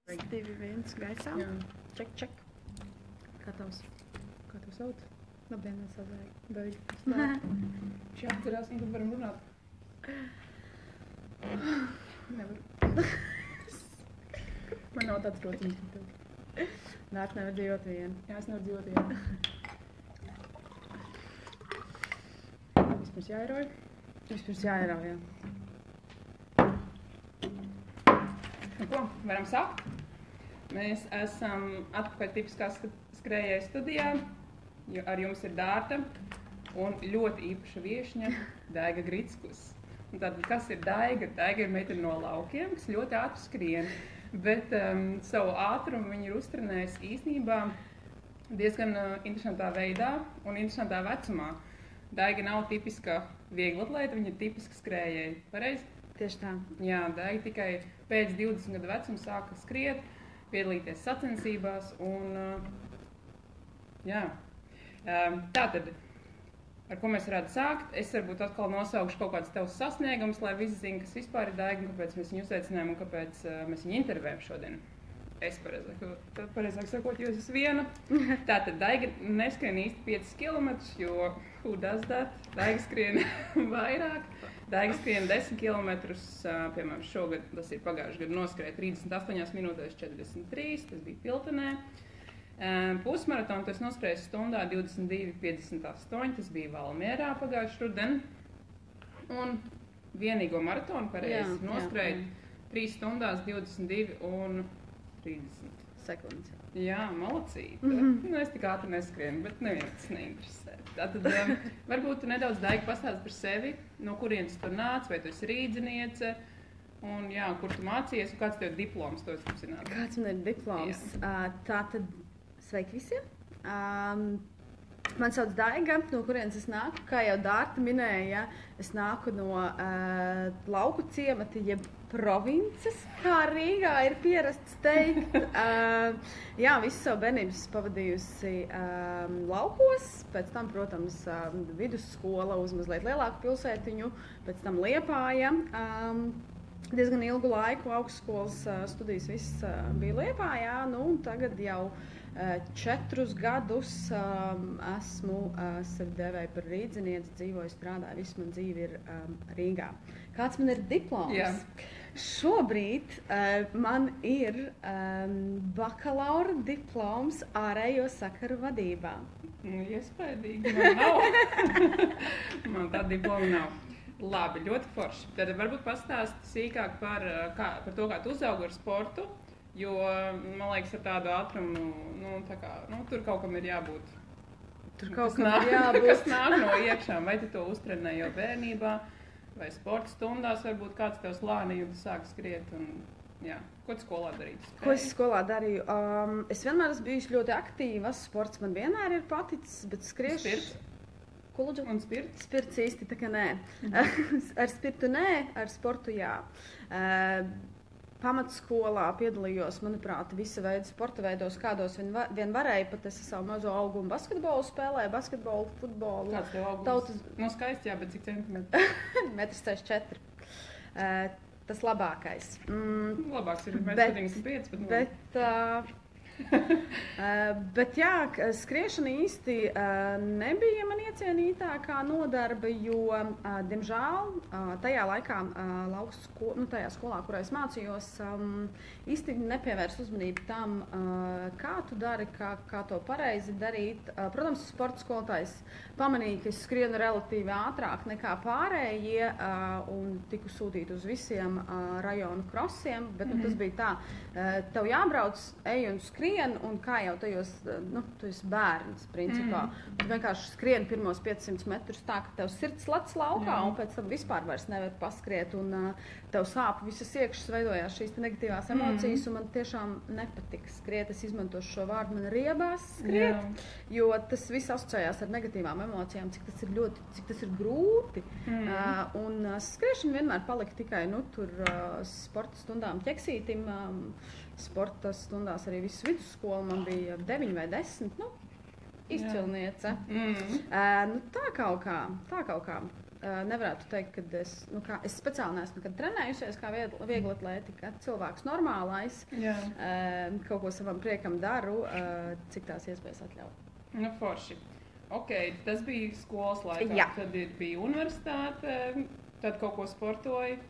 2, 1, gaisā. Jā. Ček. Kā tev sauc? Labdien, es sazēju. Beigu. Šī atcerās, un tad varam runāt. Nevaru. Man nav tāds rociņš, kā tev. Nāk nevar dzīvot vien. Jā, es nevaru dzīvot vienu. Vispirms jāieroja. Vispirms jāierauj, jā. Nu ko, varam sākt? Mēs esam atpakaļ tipiskā skrējēja studijā. Ar jums ir Dārta un ļoti īpaša viešņa Daiga Grickus. Un tātad, kas ir Daiga? Daiga ir meitene no Laukiem, kas ļoti ātri skrien. Bet savu ātrumu viņa ir uztrenējusi īstenībā diezgan interesantā veidā un interesantā vecumā. Daiga nav tipiska vieglatlēta, viņa ir tipiska skrējēja. Pareizi? Tieši tā. Jā, Daiga tikai pēc 20 gadu vecuma sāka skriet, piedalīties sacensībās un jā. Tātad, ar ko mēs varētu sākt? Es varbūt atkal nosaukšu kaut kādus tavus sasniegumus, lai visi zina, kas vispār ir Daiga un kāpēc mēs viņu uzaicinājām un kāpēc mēs viņu intervējam šodien. Es pareizāk sakot, jo es esmu viena. Tātad Daiga neskrien īsti 5 km, jo who does that? Daiga skrien vairāk. Daiga skrien 10 km, piemēram, šogad, tas ir pagājuši gadu, noskrēja 38 minūtēs 43, tas bija Piltenē. Pusmaratonu tas noskrēja stundā 22:58, tas bija Valmierā pagājuši rudeni. Un vienīgo maratonu pareizi noskrēja 3 stundās 22 un 30 sekundes. Jā, malacīte. Es tik ātri neskrienu, bet neviens tas neinteresē. Tātad varbūt tu nedaudz Daiga pastāsti par sevi, no kurienes tu nāc, vai tu esi rīdziniece, un jā, kur tu mācījies, un kāds tev ir diploms, to es gribu zināt. Kāds man ir diploms? Tātad, sveiki visiem! Man sauc Daiga, no kurienes es nāku, kā jau Dārta minēja, es nāku no lauku ciemata, jeb provinces, kā Rīgā ir pierasts teikt. Jā, visu savu bērnības pavadījusi laukos, pēc tam, protams, vidusskola uz mazliet lielāku pilsētiņu, pēc tam Liepāja. Diezgan ilgu laiku augstskolas studijas viss bija Liepājā, nu un tagad jau 4 gadus esmu sevi devēju par rīdzinieci, dzīvoju, strādāju, visu man dzīve ir Rīgā. Kāds man ir diploms? Jā. Šobrīd man ir bakalaura diploms ārējo sakaru vadībā. Iespējīgi, man nav. Man tā diploma nav. Labi, ļoti forši. Tad varbūt pastāsti sīkāk par to, kā tu uzaugi ar sportu, jo, man liekas, ar tādu ātrumu, tur kaut kam ir jābūt. Tur kaut kam ir jābūt. Kas nāk no iekšām, vai tu to uztrenēji jau bērnībā, vai sporta stundās, varbūt kāds tev slānīja un tu sāki skriet, un jā. Ko tu skolā darīji? Ko es skolā darīju? Es vienmēr esmu bijusi ļoti aktīva, sports man vienmēr ir paticis, bet skriešs... Un spirts? Spirts īsti tā kā nē. Ar spirtu nē, ar sportu jā. Pamatskolā piedalījos, manuprāt, visa veida sporta veidos, kādos vien varēja. Pat es savu mazo augumu basketbolu spēlēju, basketbolu, futbolu. Kāds tev augums? No skaisti, jā, bet cik centimetri? 1,64 m. Tas labākais. Labāks ir 1,75 m, bet... Bet jā, skriešana īsti nebija man iecienītākā nodarbe, jo, diemžēl, tajā laikā tajā skolā, kurā es mācījos, īsti nepievērs uzmanību tam, kā tu dari, kā to pareizi darīt. Protams, sporta skolotājs pamanīja, ka es skrienu relatīvi ātrāk nekā pārējie un tiku sūtīt uz visiem rajonu krosiem, bet tas bija tā, tev jābrauc, ej un skrien, un kā jau tajos, tu esi bērns, principā. Tu vienkārši skrien pirmos 500 metrus tā, ka tev sirds lec laukā, un pēc tam vispār vairs nevar paskriet, un tev sāp visas iekšas, veidojās šīs negatīvās emocijas, un man tiešām nepatika skriet. Es izmantošu šo vārdu, man riebās skriet, jo tas viss asociējās ar negatīvām emocijām, cik tas ir grūti. Un skriešana vienmēr palika tikai, tur sporta stundām ķeksītim. Sporta stundās arī visu vidusskolu man bija 9 vai 10, izcilniece. Tā kaut kā. nevarētu teikt, ka es speciāli neesmu nekad trenējusies kā viegla atlēti, kā cilvēks normālais. Kaut ko savam priekam daru, cik tās iespējas atļauj. Nu, forši. Ok, tas bija skolas laikā. Jā. Tad bija universitāte, tad kaut ko sportoji?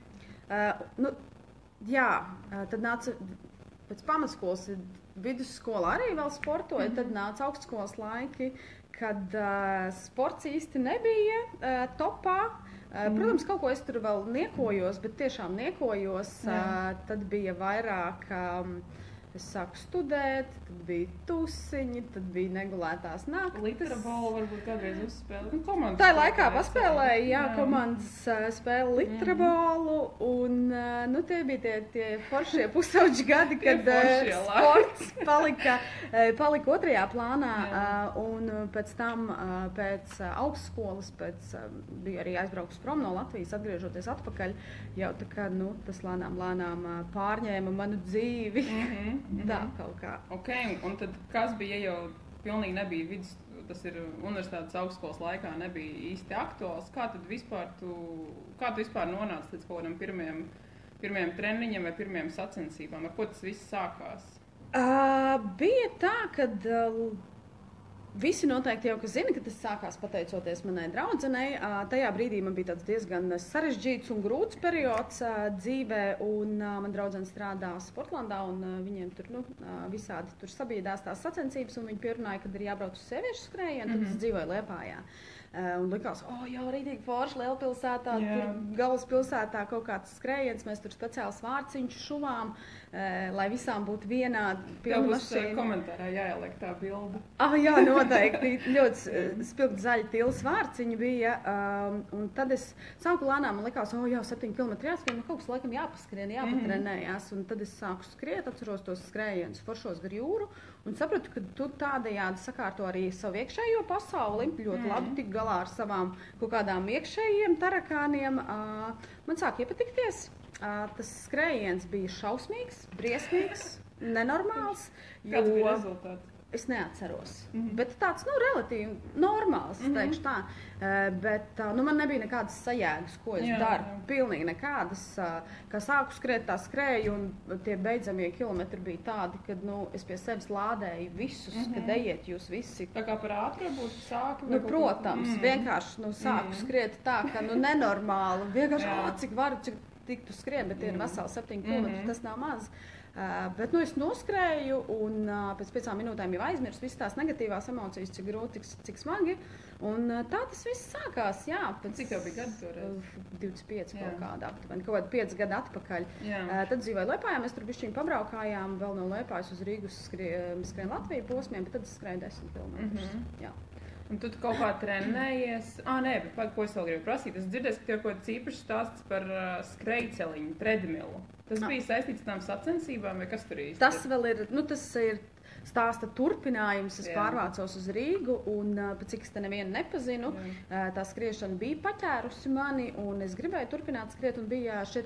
Tad nāca pēc pamatskolas, vidusskola arī vēl sportoja, tad nāca augstskolas laiki, kad sports īsti nebija topā. Protams, kaut ko es tur vēl niekojos, bet tiešām niekojos. Tad bija vairāk, es sāku studēt, tad bija tusiņi, tad bija negulētās naktis. Litrabolu varbūt kādreiz uzspēlēt. Tā laikā paspēlēja, komandas spēle litrabolu, un tie bija tie foršie pusauģi gadi, kad sports palika otrajā plānā, un pēc tam, pēc augstskolas, bija arī aizbraukus prom no Latvijas, atgriežoties atpakaļ, jau tā kā, tas lēnām pārņēma manu dzīvi. Tā kaut kā. Ok, un tad kas bija, ja jau pilnīgi nebija tas ir universitātes augstskolas laikā nebija īsti aktuāls, kā tu vispār nonāci līdz kaut kādam pirmajam treniņam vai pirmajam sacensībām? Ar ko tas viss sākās? Bija tā, kad visi noteikti jau zina, ka tas sākās pateicoties manai draudzenei. Tajā brīdī man bija tāds diezgan sarežģīts un grūts periods dzīvē, un man draudzene strādā Sportlandā, un viņiem tur visādi tur sabiedās tās sacensības, un viņi pierunāja, kad ir jābrauc uz sieviešu skrējienu, tad es dzīvoju Liepājā. Un likās, jau rītīgi forši lielpilsētā, tur galvaspilsētā kaut kāds skrējiens, mēs tur speciāls vārciņš šuvām, lai visām būtu vienādi pilna mašīna. Tev būs komentārā jāieliek tā bilde. Jā, noteikti. Ļoti spilgti zaļi tils vārciņi bija, un tad es sāku lēnām, man likās, 7 km jāskrien, kaut kas laikam jāpaskrien, jāpatrenējās, un tad es sāku skriet, atceros tos skrējienus foršos gar jūru, un sapratu, ka tu tādējādi sakārto arī savu iekšējo pasauli, ļoti labi tik galā ar savām kaut kādām iekšējiem tarakāniem. Man sāk iepatikties. Tas skrējiens bija šausmīgs, briesmīgs, nenormāls. Kāds bija rezultāts? Es neatceros. Bet tāds, relatīvi normāls, es teikšu tā. Bet man nebija nekādas sajēgas, ko es daru. Pilnīgi nekādas. Kā sāku skriet, tā skrēju, un tie beidzamie kilometri bija tādi, kad es pie sevis lādēju visus, kad ejiet jūs visi. Tā kā par ātru būtu sāku? Protams, vienkārši sāku skriet tā, ka nenormāli. Vienkārši, cik varu, cik tiktu skriet, bet tie ir veseli 7 km, tas nav maz. Bet es noskrēju, un pēc 5 minūtēm jau aizmirsu visas tās negatīvās emocijas, cik grūti, cik smagi. Un tā tas viss sākās, Cik tev bija gadi toreiz? 25 kaut kādā, aptuveni, kaut kādi 5 gadi atpakaļ. Tad dzīvoju Liepājā, mēs tur bišķiņ pabraukājām, vēl no Liepājas uz Rīgu skrien Latviju posmiem, bet tad es skrēju 10 km. Un tu kaut kā trenējies? Bet ko es vēl gribu prasīt? Es dzirdēju, ka tev kaut kāds īpašs stāsts par skrejceliņu, tredmilu. Tas bija saistīts ar tām sacensībām, vai kas tur īsti? Tas vēl ir, tas ir stāsta turpinājums. Es pārvācos uz Rīgu, un cik es te nevienu nepazinu, tā skriešana bija paķērusi mani, un es gribēju turpināt skriet, un bija šie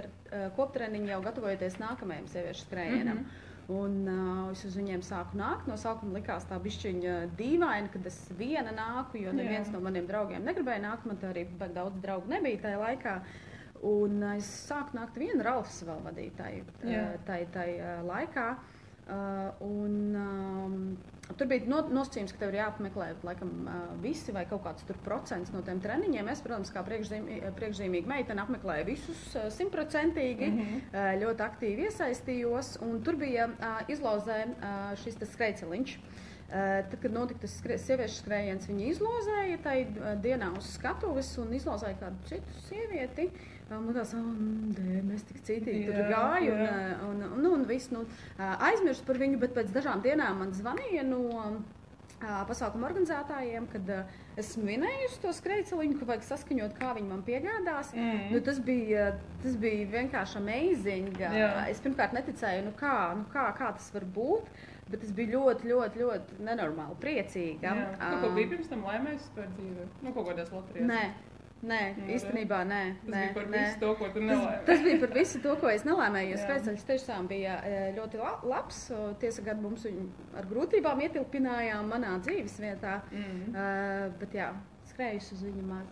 koptreniņi jau gatavojoties nākamajam sieviešu skrējienam. Un es uz viņiem sāku nākt. No sākuma likās tā bišķiņa dīvaina, kad es viena nāku, jo neviens no maniem draugiem negribēja nākt. Man tā arī daudz draugu nebija tajā laikā. Un es sāku nākt viena, Ralfs vēl vadīja tajā laikā. Tur bija nosacījums, ka tev ir jāapmeklē laikam visi vai kaut kāds tur procents no tiem treniņiem. Es, protams, kā priekšzīmīga meitene apmeklēju visus 100%, ļoti aktīvi iesaistījos, un tur bija izlozē šis skrejceliņš. Tad, kad notika tas sieviešu skrējiens, viņi izlozēja tai dienā uz skatuves un izlozēja kādu citu sievieti. Man tās, mēs tik citīgi tur gāju un viss, aizmirstu par viņu, bet pēc dažām dienām man zvanīja no pasākuma organizētājiem, kad esmu minējusi to skrejceliņu, ka vajag saskaņot, kā viņi man piegādās. Tas bija vienkārši amazing. Es pirmkārt neticēju, kā tas var būt, bet es biju ļoti, ļoti, ļoti nenormāli priecīga. Ko bija pirms tam laimējis par dzīvi? Kaut kādās loterijās? Nē, īstenībā nē. Tas bija par visu to, ko tu nelēmēji. Tas bija par visu to, ko es nelēmēju, jo skrejceļš tiešām bija ļoti labs. Tiesa gan mums viņu ar grūtībām ietilpinājām manā dzīves vietā, bet skrējuši uz viņu maz.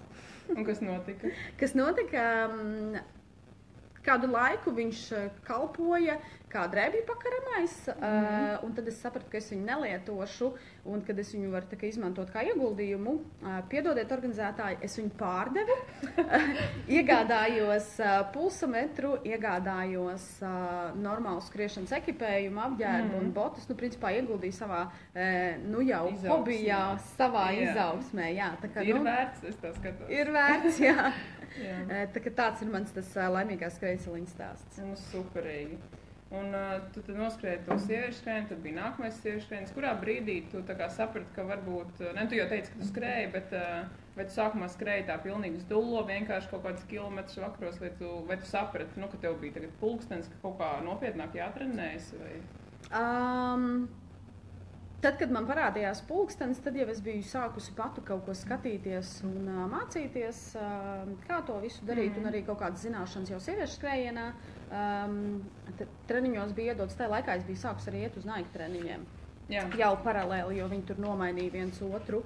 Un kas notika? Kas notika? Kādu laiku viņš kalpoja kā drēbju pakaramais, un tad es sapratu, ka es viņu nelietošu, un kad es viņu varu izmantot kā ieguldījumu, piedodiet organizētāji, es viņu pārdevu, iegādājos pulsometru, iegādājos normālu skriešanas ekipējumu, apģērbu un botus, principā ieguldīju savā, jau hobijā, savā izaugsmē, jā. Tā kā, ir vērts, es tā skatos. Ir vērts, jā. Tāds ir mans tas laimīgās skrejceļa stāsts. Superīgi. Un tu tad noskrēji to sieviešu skrējienu, tad bija nākamais sieviešu skrējiens. Kurā brīdī tu saprati, ka varbūt, tu jau teici, ka tu skrēji, bet vai tu sākumā skrēji tā pilnīgi uz dullo, vienkārši kaut kādus kilometrus vakaros, vai tu saprati, ka tev bija tagad pulkstenis, ka kaut kā nopietnāk jātrenējas? Vai? Tad, kad man parādījās pulkstenis, tad jau es biju sākusi pati kaut ko skatīties un mācīties, kā to visu darīt, un arī kaut kādas zināšanas jau sieviešu skrējienā. Treniņos bija iedots, tajā laikā es biju sākusi arī iet uz Nike treniņiem. Jau paralēli, jo viņi tur nomainīja viens otru.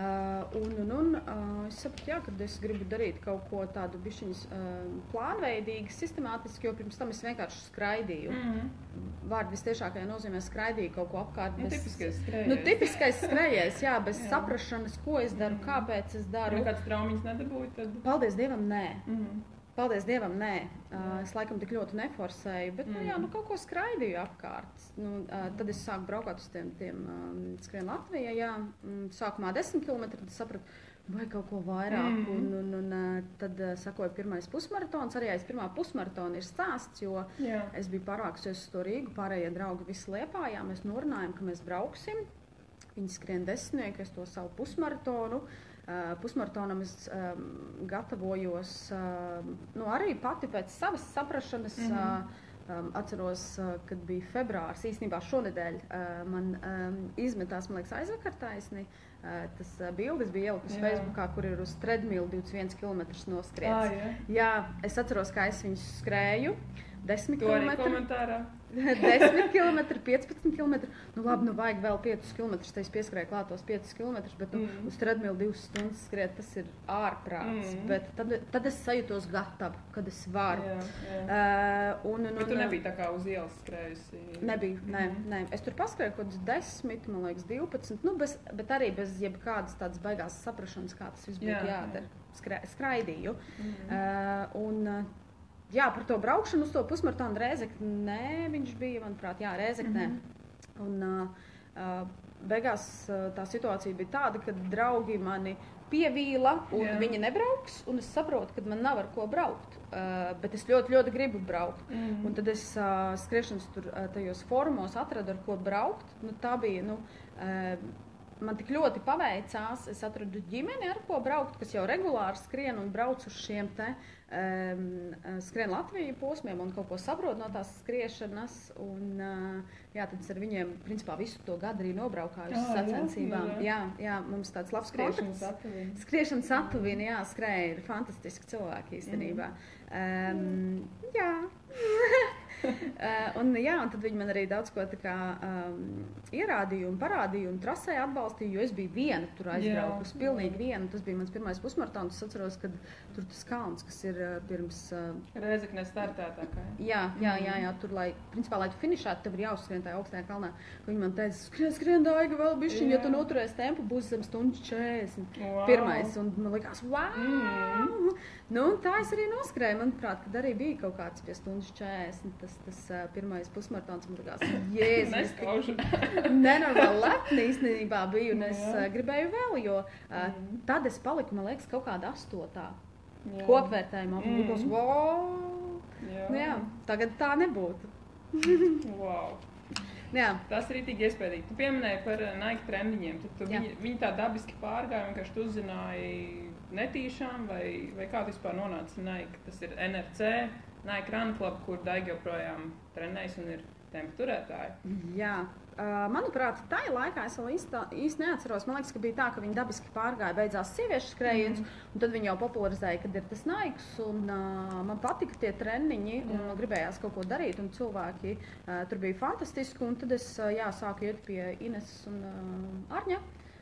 Es sapratu, ka es gribu darīt kaut ko tādu bišķiņas plānveidīgu, sistemātisku, jo pirms tam es vienkārši skraidīju. Vārdu vistiešākajā nozīmē skraidīju kaut ko apkārt. Tipiskais skrējējs. Tipiskais skrējējs, jā, bez saprašanas, ko es daru, kāpēc es daru. Kāds traumiņas nedabūji tad? Paldies Dievam, nē. Paldies Dievam, nē. Es laikam tik ļoti neforsēju, bet kaut ko skraidīju apkārt. Tad es sāku braukāt uz tiem skrien Latvijā. Sākumā 10 km, tad sapratu, vai kaut ko vairāk. Tad sakoja pirmais pusmaratons. Arī aiz pirmā pusmaratona ir stāsts, jo es biju pārvākusies uz to Rīgu. Pārējie draugi visi Liepājā. Mēs norunājam, ka mēs brauksim. Viņi skrien 10, es to savu pusmaratonu. Pusmaratonam es gatavojos arī pati pēc savas saprašanas. Atceros, kad bija februārs, īstenībā šonedēļ man izmetās, man liekas, aizvakar taisni. Tas bildes bija ielikus Facebookā, kur ir uz treadmill 21 km noskriets. Jā, es atceros, kā es viņus skrēju. 10 km. 10 km, 15 km. Labi, vajag vēl 5 km. Te es pieskrēju klātos 5 km, bet uz treadmill 2 stundas skriet, tas ir ārprāts. Bet tad es sajūtos gatavu, kad es varu. Bet tu nebija tā kā uz ielas skrējusi? Nebija, nē. Es tur paskrēju kaut kāds 10, man liekas 12, bet arī bez jebkādas tādas baigās saprašanas, kā tas viss būtu jādara. Skraidīju. Jā, par to braukšanu uz to pusmaratonu Rēzeknē, viņš bija, manuprāt, Rēzeknē. Un beigās tā situācija bija tāda, ka draugi mani pievīla un viņi nebrauks, un es saprotu, ka man nav ar ko braukt, bet es ļoti, ļoti gribu braukt. Un tad es skriešanas tur tajos fórumos atradu, ar ko braukt. Tā bija, man tik ļoti paveicās, es atradu ģimeni, ar ko braukt, kas jau regulāri skrien un brauc uz šiem te skrien Latviju posmiem un kaut ko saprot no tās skriešanas. Un, tad es ar viņiem, principā, visu to gadu arī nobraukāju uz sacensībām. Jā, mums tāds labs kontakts. Skriešanas Satuvina, skrēja, ir fantastiski cilvēki īstenībā. Jā. Un tad viņi man arī daudz ko ierādīja un parādīja un trasē atbalstīja, jo es biju viena tur aizbraukus, pilnīgi viena. Tas bija mans pirmais pusmaratons. Es atceros, kad tur tas kalns, kas ir pirms... Rēzeknē startētākā. Jā, tur, principā, lai tu finišētu, tev ir jāuzskrien tajā augstajā kalnā. Viņi man teica, skrien Daiga vēl bišķiņ, ja tu noturēsi tempu, būs zem stundas 40. Pirmais, un man likās, wow! Tā es arī noskrēju, manuprāt, kad arī bija kaut kāds pie stundas 40. Tas pirmais pusmaratons, man likās, jēzus, nenormāli lepni īstenībā biju, un es gribēju vēl, jo tad es paliku, man liekas, kaut kāda 8. Kopvērtējumā. Man likās, wow! Tagad tā nebūtu. Wow! Tas ir tik iespējīgi. Tu pieminēji par Nike trendiņiem, tad viņi tā dabiski pārgāja, vienkārši tu uzzināji netīšām, vai kā tu vispār nonāci Nike? Tas ir NRC, Nike Run Club, kur Daiga joprojām trenējas un ir tempu turētāji. Jā. Manuprāt, tajā laikā es vēl īsti neatceros. Man liekas, ka bija tā, ka viņi dabiski pārgāja, beidzās sieviešu skrējiens, un tad viņi jau popularizēja, kad ir tas Nikes, un man patika tie treniņi, un man gribējās kaut ko darīt, un cilvēki tur bija fantastiski, un tad es sāku iet pie Ines un Arņa.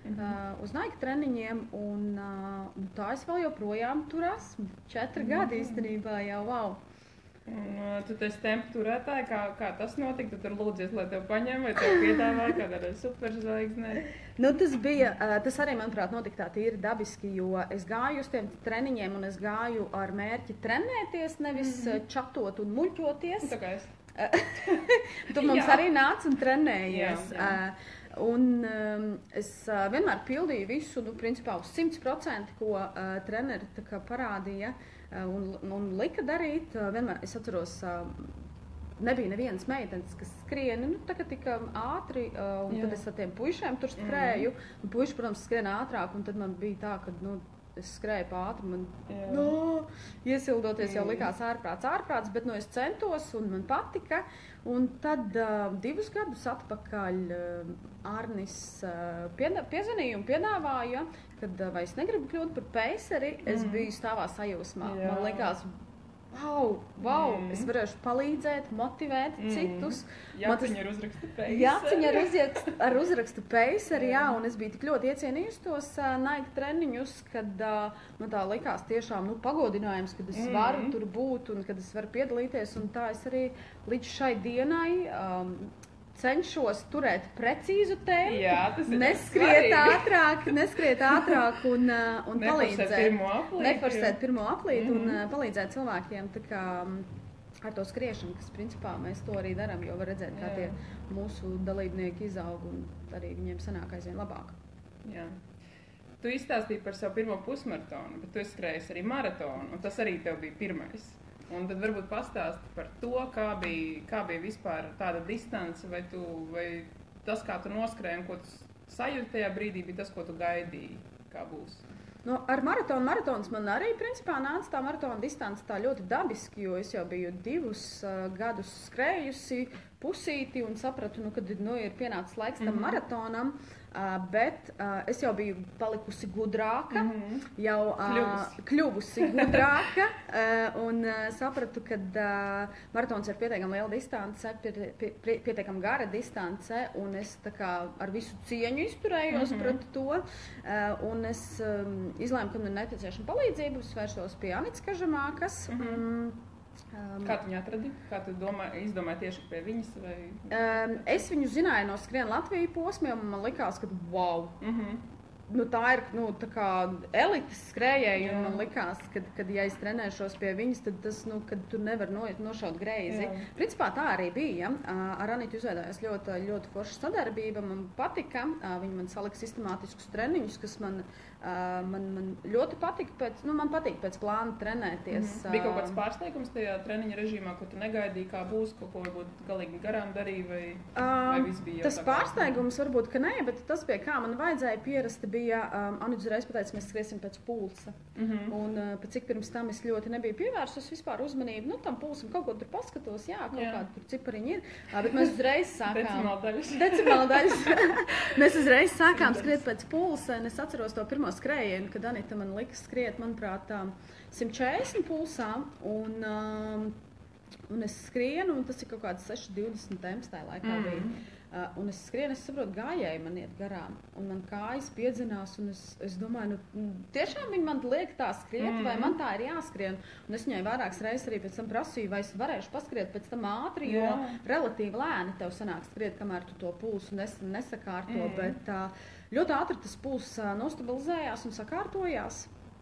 uz Nike treniņiem, un tā es vēl joprojām tur esmu. 4 gadi īstenībā jau, wow. Un, tu esi tempu turētāji, kā tas notika? Tu tur lūdzies, lai tev paņem, vai tev piedāvāja kādā superzvaigznē? Nu, tas arī, manuprāt, notika tā tīri dabiski, jo es gāju uz tiem treniņiem, un es gāju ar mērķi trenēties, nevis čatot un muļķoties. Tā kā es. Tu mums arī nāc un trenējies. Jā. Un es vienmēr pildīju visu, principā uz 100%, ko treneri tā kā parādīja un lika darīt. Vienmēr es atceros, nebija nevienas meitenes, kas skrieni, tik ātri, un tad es ar tiem puišiem tur skrēju. Un puiši, protams, skrien ātrāk, un tad man bija tā, ka, es skrēju pa ātri, man iesildoties jau likās ārprāts, bet es centos un man patika. Un tad 2 gadus atpakaļ Arnis piezvanīja un piedāvāja, kad vai es negribu kļūt par peiseri, es biju stāvā sajūsmā. Man likās, wow, es varēšu palīdzēt, motivēt citus. Jāciņa ar uzrakstu peiseri. Jāciņa ar uzrakstu peiseri, jā, un es biju tik ļoti iecienījusi tos Nike treniņus, kad man tā likās tiešām pagodinājums, kad es varu tur būt un kad es varu piedalīties, un tā es arī līdz šai dienai cenšos turēt precīzu tempu, neskriet ātrāk un palīdzēt. Neforsēt pirmo aplīti un palīdzēt cilvēkiem tā kā ar to skriešanu, kas principā mēs to arī darām, jo var redzēt, kā tie mūsu dalībnieki izaug un arī viņiem sanāk aizvien labāk. Jā. Tu izstāstīji par savu pirmo pusmaratonu, bet tu skrējies arī maratonu, un tas arī tev bija pirmais. Un tad varbūt pastāsti par to, kā bija vispār tāda distance, vai tas, kā tu noskrēji un ko tu sajūti tajā brīdī, bija tas, ko tu gaidīji, kā būs? Ar maratons man arī principā nāca tā maratona distance tā ļoti dabiski, jo es jau biju 2 gadus skrējusi pusīti un sapratu, kad ir pienācis laiks tam maratonam. Bet es jau biju palikusi gudrāka, jau kļuvusi gudrāka un sapratu, ka maratons ir pietiekami liela distance, pietiekami gara distance, un es tā kā ar visu cieņu izturējos pret to, un es izlēmu, ka man ir nepieciešama palīdzība, es vērsos pie Anitas Kažamākas. Kā tu viņu atradi? Kā tu izdomāji tieši pie viņas? Vai... Es viņu zināju no Skrien Latviju posmiem, un man likās, ka wow! Tā ir tā kā elites skrējēji, un man likās, ka ja es trenēšos pie viņas, tad tas, kad tu nevar nošaut greizi. Principā tā arī bija. Ar Anitu izveidojās ļoti, ļoti forša sadarbība. Man patika. Viņa man salika sistemātiskus treniņus, kas man ļoti patika. Man patīk pēc plāna trenēties. Bija kaut kāds pārsteigums tajā treniņa režīmā, ko tu negaidīji, kā būs, ko varbūt galīgi garām darīji, vai viss bija jau tas pārsteigums varbūt, ka nē, bet tas pie kā man vajadzēja pierast, bija Anita uzreiz pateica, mēs skriesim pēc pulsa. Un pat cik pirms tam es ļoti nebiju pievērsus vispār uzmanību. Tam pulsam kaut ko tur paskatos, kaut kādi tur cipariņi ir. Bet mēs uzreiz sākām... Decimāla daļas. Mēs uzreiz sākām skriet pēc pulsa, un es atceros to pirmo skrējienu, kad Anita man lika skriet, manuprāt, 140 pulsā, un es skrienu, un tas ir kaut kāds 6:20 temps tajā laikā bija. Un es skrienu, es saprotu, gājēji man iet garām, un man kājas piedzinās, un es domāju, tiešām viņi man liek tā skriet, vai man tā ir jāskrien. Un es viņai vairākas reizes arī pēc tam prasīju, vai es varēšu paskriet pēc tam ātri, jo relatīvi lēni tev sanāk skriet, kamēr tu to pulsu nesakārto, bet ļoti ātri tas pulss nostabilizējās un sakārtojās.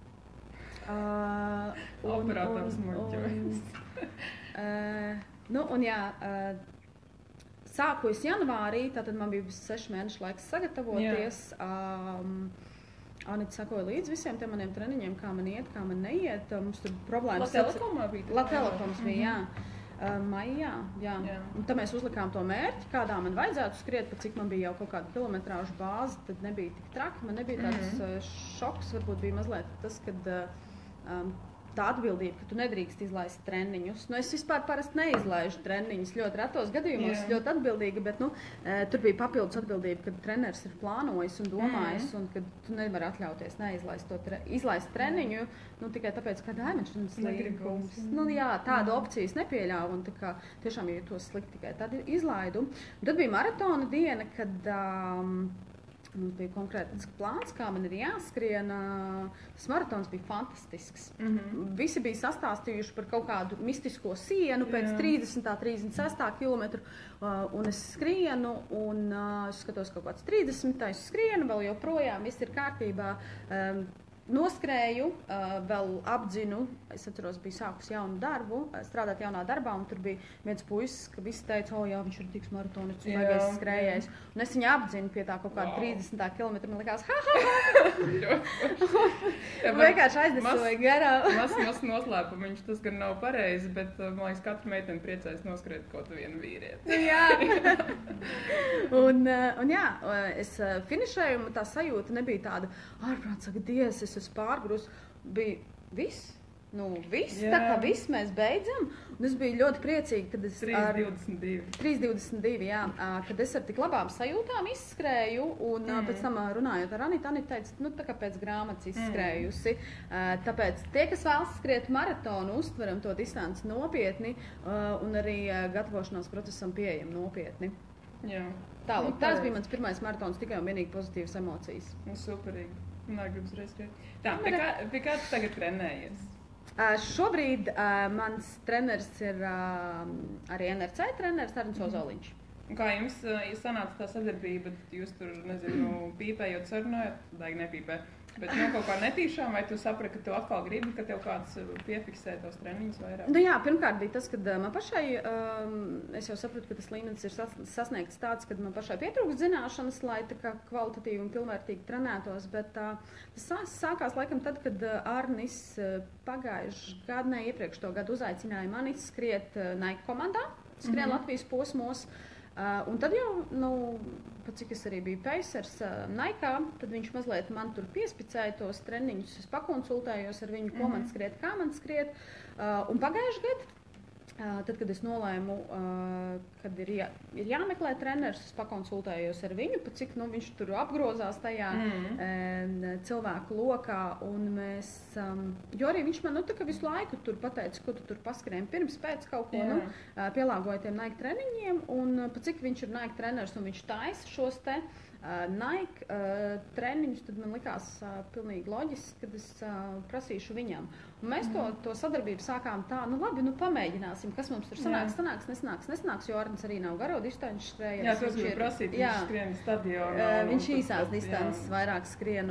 Operators muļķojums. Sāku es janvārī, tātad man bija 6 mēnešu laiks sagatavoties. Anita sakoja līdz visiem tiem maniem treniņiem, kā man iet, kā man neiet. Mums tur problēmas... Latelekomā bija? Latelekoms bija, jā. Maijā, jā. Un tad mēs uzlikām to mērķi, kādā man vajadzētu skriet, pat cik man bija jau kaut kāda kilometrāžu bāze, tad nebija tik traki, man nebija tāds šoks, varbūt bija mazliet tas, kad tā atbildība, ka tu nedrīkst izlaist treniņus. Es vispār parasti neizlaižu treniņus ļoti retos gadījumos, ļoti atbildīga, bet tur bija papildus atbildība, kad treneris ir plānojis un domājis, un kad tu nevari atļauties izlaist treniņu, tikai tāpēc, ka man šis līgums. Tādu opcijas nepieļāvu, un tā kā tiešām jūtos slikti tikai tad izlaidu. Tad bija maratona diena, kad Mums bija konkrēts plāns, kā man ir jāskrien. Tas maratons bija fantastisks. Visi bija sastāstījuši par kaut kādu mistisko sienu pēc 30. 36. kilometru. Un es skrienu, un es skatos kaut kāds 30. Es skrienu, vēl joprojām viss ir kārtībā. Noskrēju, vēl apdzinu, es atceros, biju sākus jaunu darbu, strādāt jaunā darbā, un tur bija viens puisis, ka visi teica, jā, viņš ir tiks maratonists un baigais skrējējs. Un es viņu apdzinu pie tā kaut kāda 30. kilometra, man likās, vienkārši aiznesoja garām. Mas noslēpumiņš, tas gan nav pareizi, bet, man liekas, katra meitene priecājas noskrēt kaut vienu vīrieti. Jā. un jā, es finišēju, un tā sajūta nebija tāda, ārprāt, saka, Dievs, es esmu pārgrūs, bija viss. Viss, tā kā viss mēs beidzam. Un es biju ļoti priecīga, kad es 3.22, jā, kad es ar tik labām sajūtām izskrēju. Un pēc tam runājot ar Anitu, Anita teica, tā kā pēc grāmatas izskrējusi. Tāpēc tie, kas vēlas skriet maratonu, uztveram to distanci nopietni un arī gatavošanās procesam pieejam nopietni. Jā. Tālāk, tas bija mans pirmais maratons, tikai un vienīgi pozitīvas emocijas. Superīgi. Gribas reizes. Tā, pie kā tu tagad trenējies? Šobrīd mans treneris ir arī NRC treneris, Arnis Ozoliņš. Kā jums sanāca tā sadarbība? Jūs tur, pīpējot sarunājot, daigi nepīpē, bet kaut kā netīšām, vai tu saprati, ka tu atkal gribi, ka tev kāds piefiksē tos treniņus vairāk? Jā, pirmkārt bija tas, kad man pašai, es jau sapratu, ka tas līmenis ir sasniegts tāds, kad man pašai pietrūkst zināšanas, lai tā kā kvalitatīvi un pilnvērtīgi trenētos, bet tas sākās laikam tad, kad Arnis pagājuši gadu, ne iepriekš to gadu uzaicināja mani skriet Nike komandā, skrien Latvijas posmos. Un tad jau, pat cik es arī biju Pacers Nike, tad viņš mazliet man tur piespicēja tos treniņus, es pakonsultējos ar viņu, ko man skriet, kā man skriet. Un pagājuši gadu, tad, kad es nolēmu, kad ir jāmeklē treneris, es pakonsultējos ar viņu, pat cik viņš tur apgrozās tajā cilvēku lokā. Un mēs, jo arī viņš man tā kā visu laiku tur pateica, ko tu tur paskrēji pirms, pēc kaut ko, pielāgoja tiem Nike treniņiem. Un pat cik viņš ir Nike treneris un viņš taisa šos te Nike treniņus, tad man likās pilnīgi loģiski, kad es prasīšu viņam. Un mēs to sadarbību sākām tā, labi, pamēģināsim, kas mums tur sanāks, nesanāks, jo Arnis arī nav garo distanci skrējējis. Jā, tos gribu prasīt, viņš skrien stadionā. Viņš īsās distances vairāk skrien.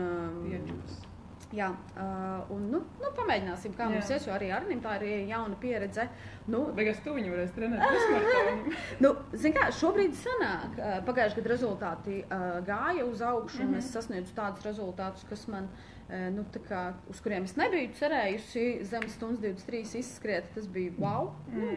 Jā, un pamēģināsim, kā mums ies, jo arī Arnim tā ir jauna pieredze. Beigās tu viņu varēs trenēt pusmaratonu. Zin kā, šobrīd sanāk. Pagājuši gadu rezultāti gāja uz augšu, un es sasniedzu tādus rezultātus, kas man, uz kuriem es nebiju cerējusi zem stundas 23 izskriet. Tas bija wow.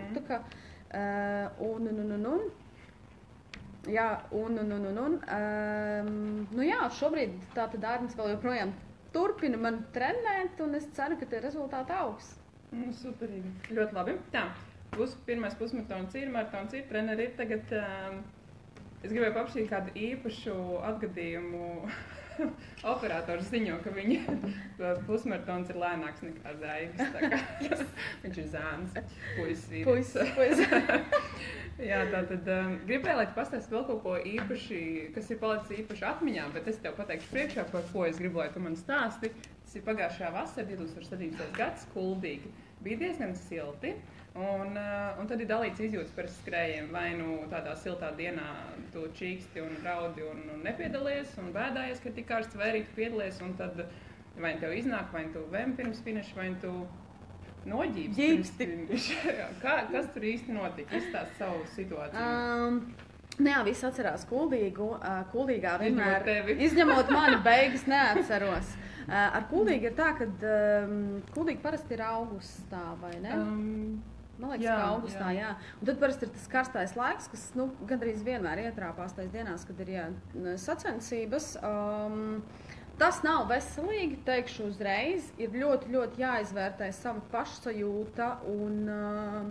Šobrīd tātad Arnis vēl joprojām turpina man trenēt, un es ceru, ka tie rezultāti augs. Superīgi. Ļoti labi. Tā, pirmais pusmaratons ir, maratons ir, treneri ir tagad. Es gribēju paprasīt kādu īpašu atgadījumu. Operators ziņo, ka viņa pusmaratons ir lēnāks nekā Zaigis. Viņš ir zēns, puisis. Jā, tātad gribēju, lai tu pastāsti vēl kaut ko īpaši, kas ir palicis īpaši atmiņā, bet es tev pateikšu priekšā, par ko es gribu, lai tu man stāsti. Tas ir pagājušajā vasarā, 2017. gads, Kuldīgi. Bija diezgan silti, un tad ir dalīts izjūtas par skrējiem. Vai tādā siltā dienā tu čīksti un raudi un nepiedalies, un bēdājies, ka tik karsts, vai arī tu piedalies, un tad vai tev iznāk, vai tu vēm pirms finiša, vai tu noģības. Kas tur īsti notika? Izstāst savu situāciju. Jā, visi atcerās Kuldīgu. Kuldīgā vienmēr, izņemot mani, beigas neatceros. Ar Kuldīgu ir tā, ka Kuldīga parasti ir augustā, vai ne? Man liekas, ka augustā, jā. Un tad parasti ir tas karstais laiks, kas gandrīz vienmēr ietrāpās tais dienās, kad ir sacensības. Tas nav veselīgi, teikšu uzreiz. Ir ļoti, ļoti jāizvērtē sava pašsajūta un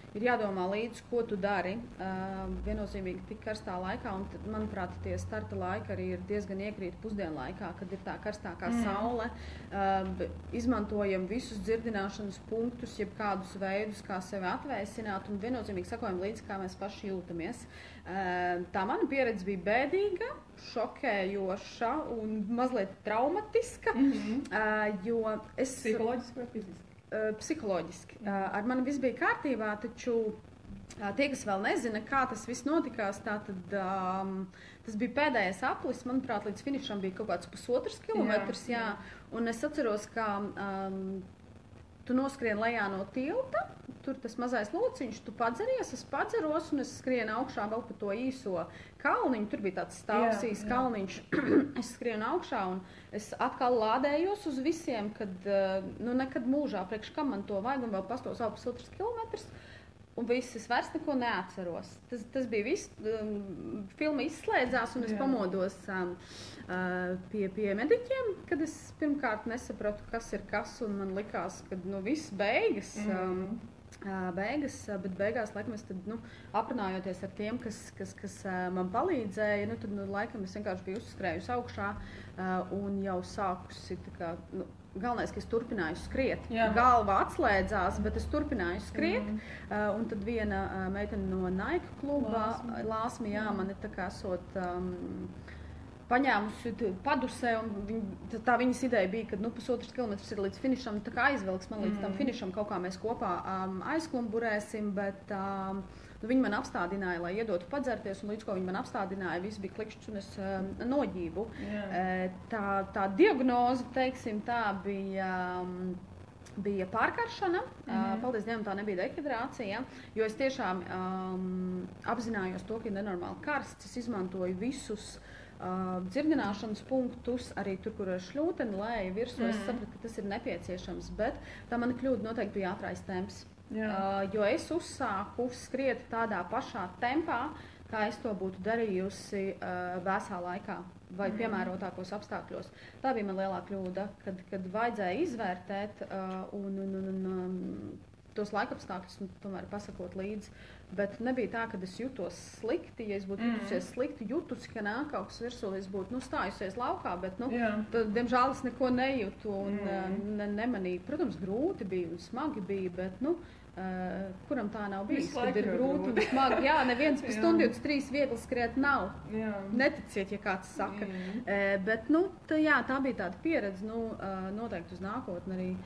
ir jādomā līdzi, ko tu dari. Viennozīmīgi tik karstā laikā, un manuprāt, tie starta laiki arī ir diezgan iekrīt pusdienlaikā, kad ir tā karstākā saule. Izmantojam visus dzirdināšanas punktus, jeb kādus veidus, kā sevi atvēsināt, un viennozīmīgi sakojam līdzi, kā mēs paši jūtamies. Tā mana pieredze bija bēdīga, šokējoša un mazliet traumatiska, jo es... Psiholoģiski vai fiziski? Psiholoģiski. Ar mani viss bija kārtībā, taču tie, kas vēl nezina, kā tas viss notikās, tātad tas bija pēdējais aplis, manuprāt, līdz finišam bija kaut kāds 1,5 kilometrs, jā. Un es atceros, ka tu noskrien lejā no tilta, tur tas mazais lūciņš, tu padzeries, es padzeros, un es skrienu augšā vēl pa to īso kalniņu, tur bija tāds stāvsīs kalniņš, es skrienu augšā, un es atkal lādējos uz visiem, kad, nekad mūžā, priekš kam man to vajag, un vēl pastos vēl 1,5 kilometrs, un viss, es vairs neko neatceros. Tas bija viss, filma izslēdzās, un es pamodos pie mediķiem, kad es pirmkārt nesapratu, kas ir kas, un man likās, ka, viss beigas, bet beigās, laikam, es tad, aprunājoties ar tiem, kas man palīdzēja, tad, laikam, es vienkārši biju uzskrējusi augšā un jau sākusi, tā kā, galvenais, ka es turpināju skriet. Galva atslēdzās, bet es turpināju skriet, un tad viena meitene no Nike kluba, Lāsmi, man ir tā kā esot... paņēmusi padusē, un tā viņas ideja bija, ka 1,5 kilometrs ir līdz finišam, tā kā aizvelks man līdz tam finišam, kaut kā mēs kopā aizklumburēsim, bet viņi man apstādināja, lai iedotu padzerties, un līdz ko viņi man apstādināja, viss bija klikšķis, un es noģību. Tā diagnoze, teiksim, tā bija pārkaršana, paldies Dievam, tā nebija dehidrācija, jo es tiešām apzinājos to, ka ir nenormāli karsts, es izmantoju visus dzirdināšanas punktus, arī tur, kur ir šļūteni, lēja virsū, es sapratu, ka tas ir nepieciešams, bet tā mana kļūda noteikti bija ātrais temps. Jo es uzsāku skriet tādā pašā tempā, kā es to būtu darījusi vēsā laikā vai piemērotākos apstākļos. Tā bija man lielā kļūda, kad vajadzēja izvērtēt un tos laikapstākļus, tomēr pasakot līdzi. Bet nebija tā, ka es jutos slikti. Ja es būtu jutusies slikti, jutusi, ka nāk kaut kas virsū, es būtu stājusies laukā, bet, tad, diemžēl, es neko nejūtu un nemanīju. Protams, grūti bija un smagi bija, bet, kuram tā nav bijis, kad ir grūti un smagi. Jā, neviens pa stundu 23 viegli skriet nav. Neticiet, ja kāds saka. Bet, tā bija tāda pieredze, noteikti uz nākotni arī.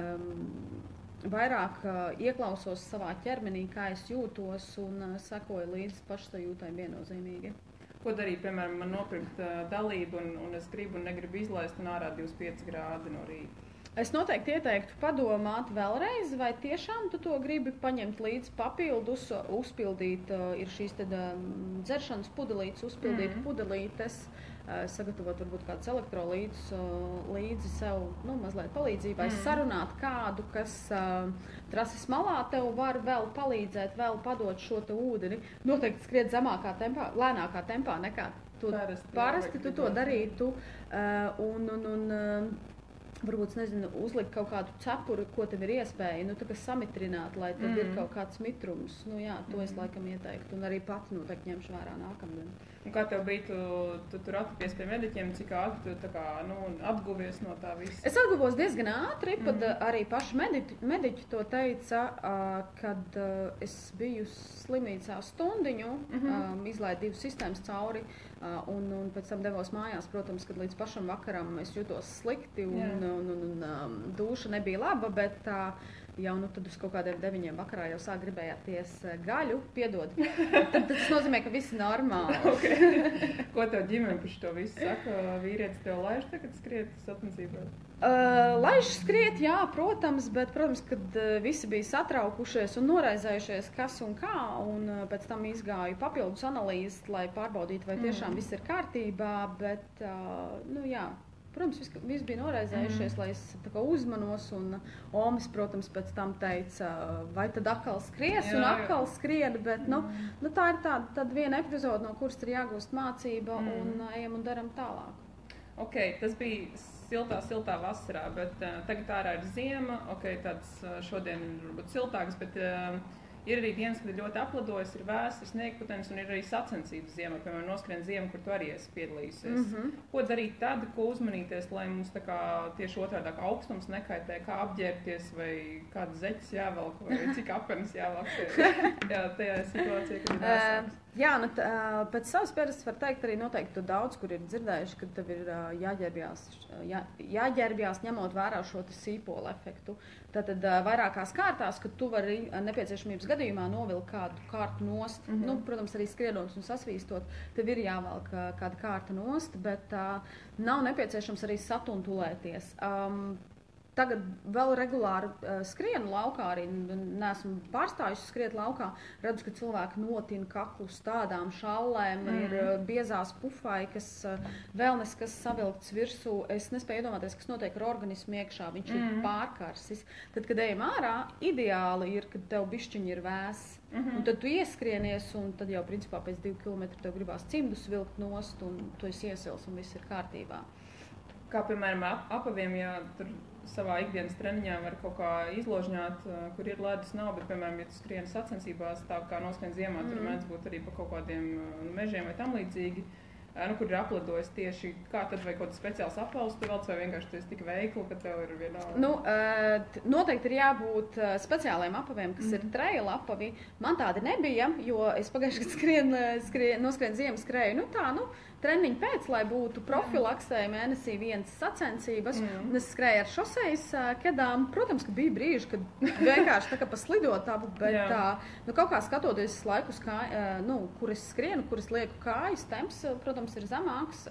Vairāk ieklausos savā ķermenī, kā es jūtos un sekoju līdzi pašsajūtai viennozīmīgi. Ko darīt, piemēram, man nopirkt dalību un es gribu un negribu izlaist un ārā 25 grādi no rīta? Es noteikti ieteiktu padomāt vēlreiz, vai tiešām tu to gribi paņemt līdzi papildus, uzpildīt, ir šīs tad dzeršanas pudelītes, uzpildīt pudelītes, sagatavot varbūt kādus elektrolītus līdzi sev, mazliet palīdzībai, sarunāt kādu, kas trases malā tev var vēl palīdzēt, vēl padot šo te ūdeni. Noteikti skriet zemākā tempā, lēnākā tempā nekā tu parasti tu to darītu. Varbūt, uzlikt kaut kādu cepuri, ko tev ir iespēja, tā kā samitrināt, lai tad ir kaut kāds mitrums. To es laikam ieteiktu, un arī pati noteikti ņemšu vērā nākamdien. Un kā tev bija, tu tur atkapies pie mediķiem, cik ātri tu atguvies no tā visa? Es atguvos diezgan ātri, pat arī paši mediķi to teica, kad es biju slimnīcā stundiņu, izlaidu 2 sistēmas cauri, un pēc tam devos mājās, protams, kad līdz pašam vakaram es jutos slikti, un dūša nebija laba, bet jau tad uz kaut kādiem 9 vakarā jau sāk gribējāties gaļu, piedod. Tad tas nozīmē, ka viss ir normāli. Okay. Ko tev ģimene par šo visu saka? Vīrietis tev laiž tagad skriet sacensībās? Laiž skriet, jā, protams, bet, kad visi bija satraukušies un noraizējušies, kas un kā, un pēc tam izgāju papildus analīzes, lai pārbaudītu, vai tiešām viss ir kārtībā, bet, jā. Protams, viss bija noraizējušies, lai es tā kā uzmanos, un Omis, protams, pēc tam teica, vai tad atkal skries un atkal skrien, bet, tā ir tāda viena epizode, no kuras ir jāgūst mācība, un ejam un daram tālāk. Ok, tas bija siltā vasarā, bet tagad ārā ir ziema, ok, tāds šodien varbūt siltāks, bet Ir arī dienas, kad ir ļoti apladojas, ir vēss, ir sniegputenis un ir arī sacensības ziema, piemēram, noskrien ziema, kur tu arī esi piedalījusies. Ko darīt tad, ko uzmanīties, lai mums tā kā tieši otrādāk augstums nekaitē, kā apģērbties vai kādas zeķes jāvelk vai cik apenes jāvelk tajā situācijā, kad ir vēsāks? Jā, nu pēc savas pieredzes var teikt arī noteikti to daudz, kur ir dzirdējuši, ka tev ir jāģērbjās ņemot vērā šo sīpolu efektu. Tātad vairākās kārtās, kad tu vari nepieciešamības gadījumā novilkt kādu kārtu nost, nu, protams, arī skriedot un sasvīstot, tev ir jāvelk kāda kārta nost, bet nav nepieciešams arī satuntulēties. Tagad vēl regulāri skrienu laukā, arī neesmu pārstājusi skriet laukā. Redzu, ka cilvēki notina kaklus tādām šallēm, ir biezās pufaikas, vēl neskas savilkts virsū. Es nespēju iedomāties, kas notiek ar organismu iekšā, viņš ir pārkarsis. Tad, kad ejam ārā, ideāli ir, kad tev bišķiņi ir vēss. Un tad tu ieskrienies, un tad jau principā pēc 2 kilometru tev gribās cimdus vilkt nost, un tu esi iesils, un viss ir kārtībā. Kā, piemēram, apaviem, ja tur savā ikdienas treniņā var kaut kā izložņāt, kur ir ledus nav, bet, piemēram, ja tu skrieni sacensībās, tā kā noskrien ziemā, tur mēdz būt arī pa kaut kādiem mežiem vai tam līdzīgi, kur ir apledojis tieši, kā tad vai kaut kāds speciāls apavs tu velc, vai vienkārši tu esi tik veikli, ka tev ir vienalga? Noteikti ir jābūt speciāliem apaviem, kas ir trail apavi. Man tādi nebija, jo es pagājuši, kad noskrien ziemas skrēju, treniņu pēc, lai būtu profilaksē mēnesī vienas sacensības. Un es skrēju ar šosejas kedām. Protams, ka bija brīži, kad vienkārši tā kā paslidot tabu, bet kaut kā skatoties laiku, kur es skrienu, kur es lieku kājas, temps, protams, ir zemāks.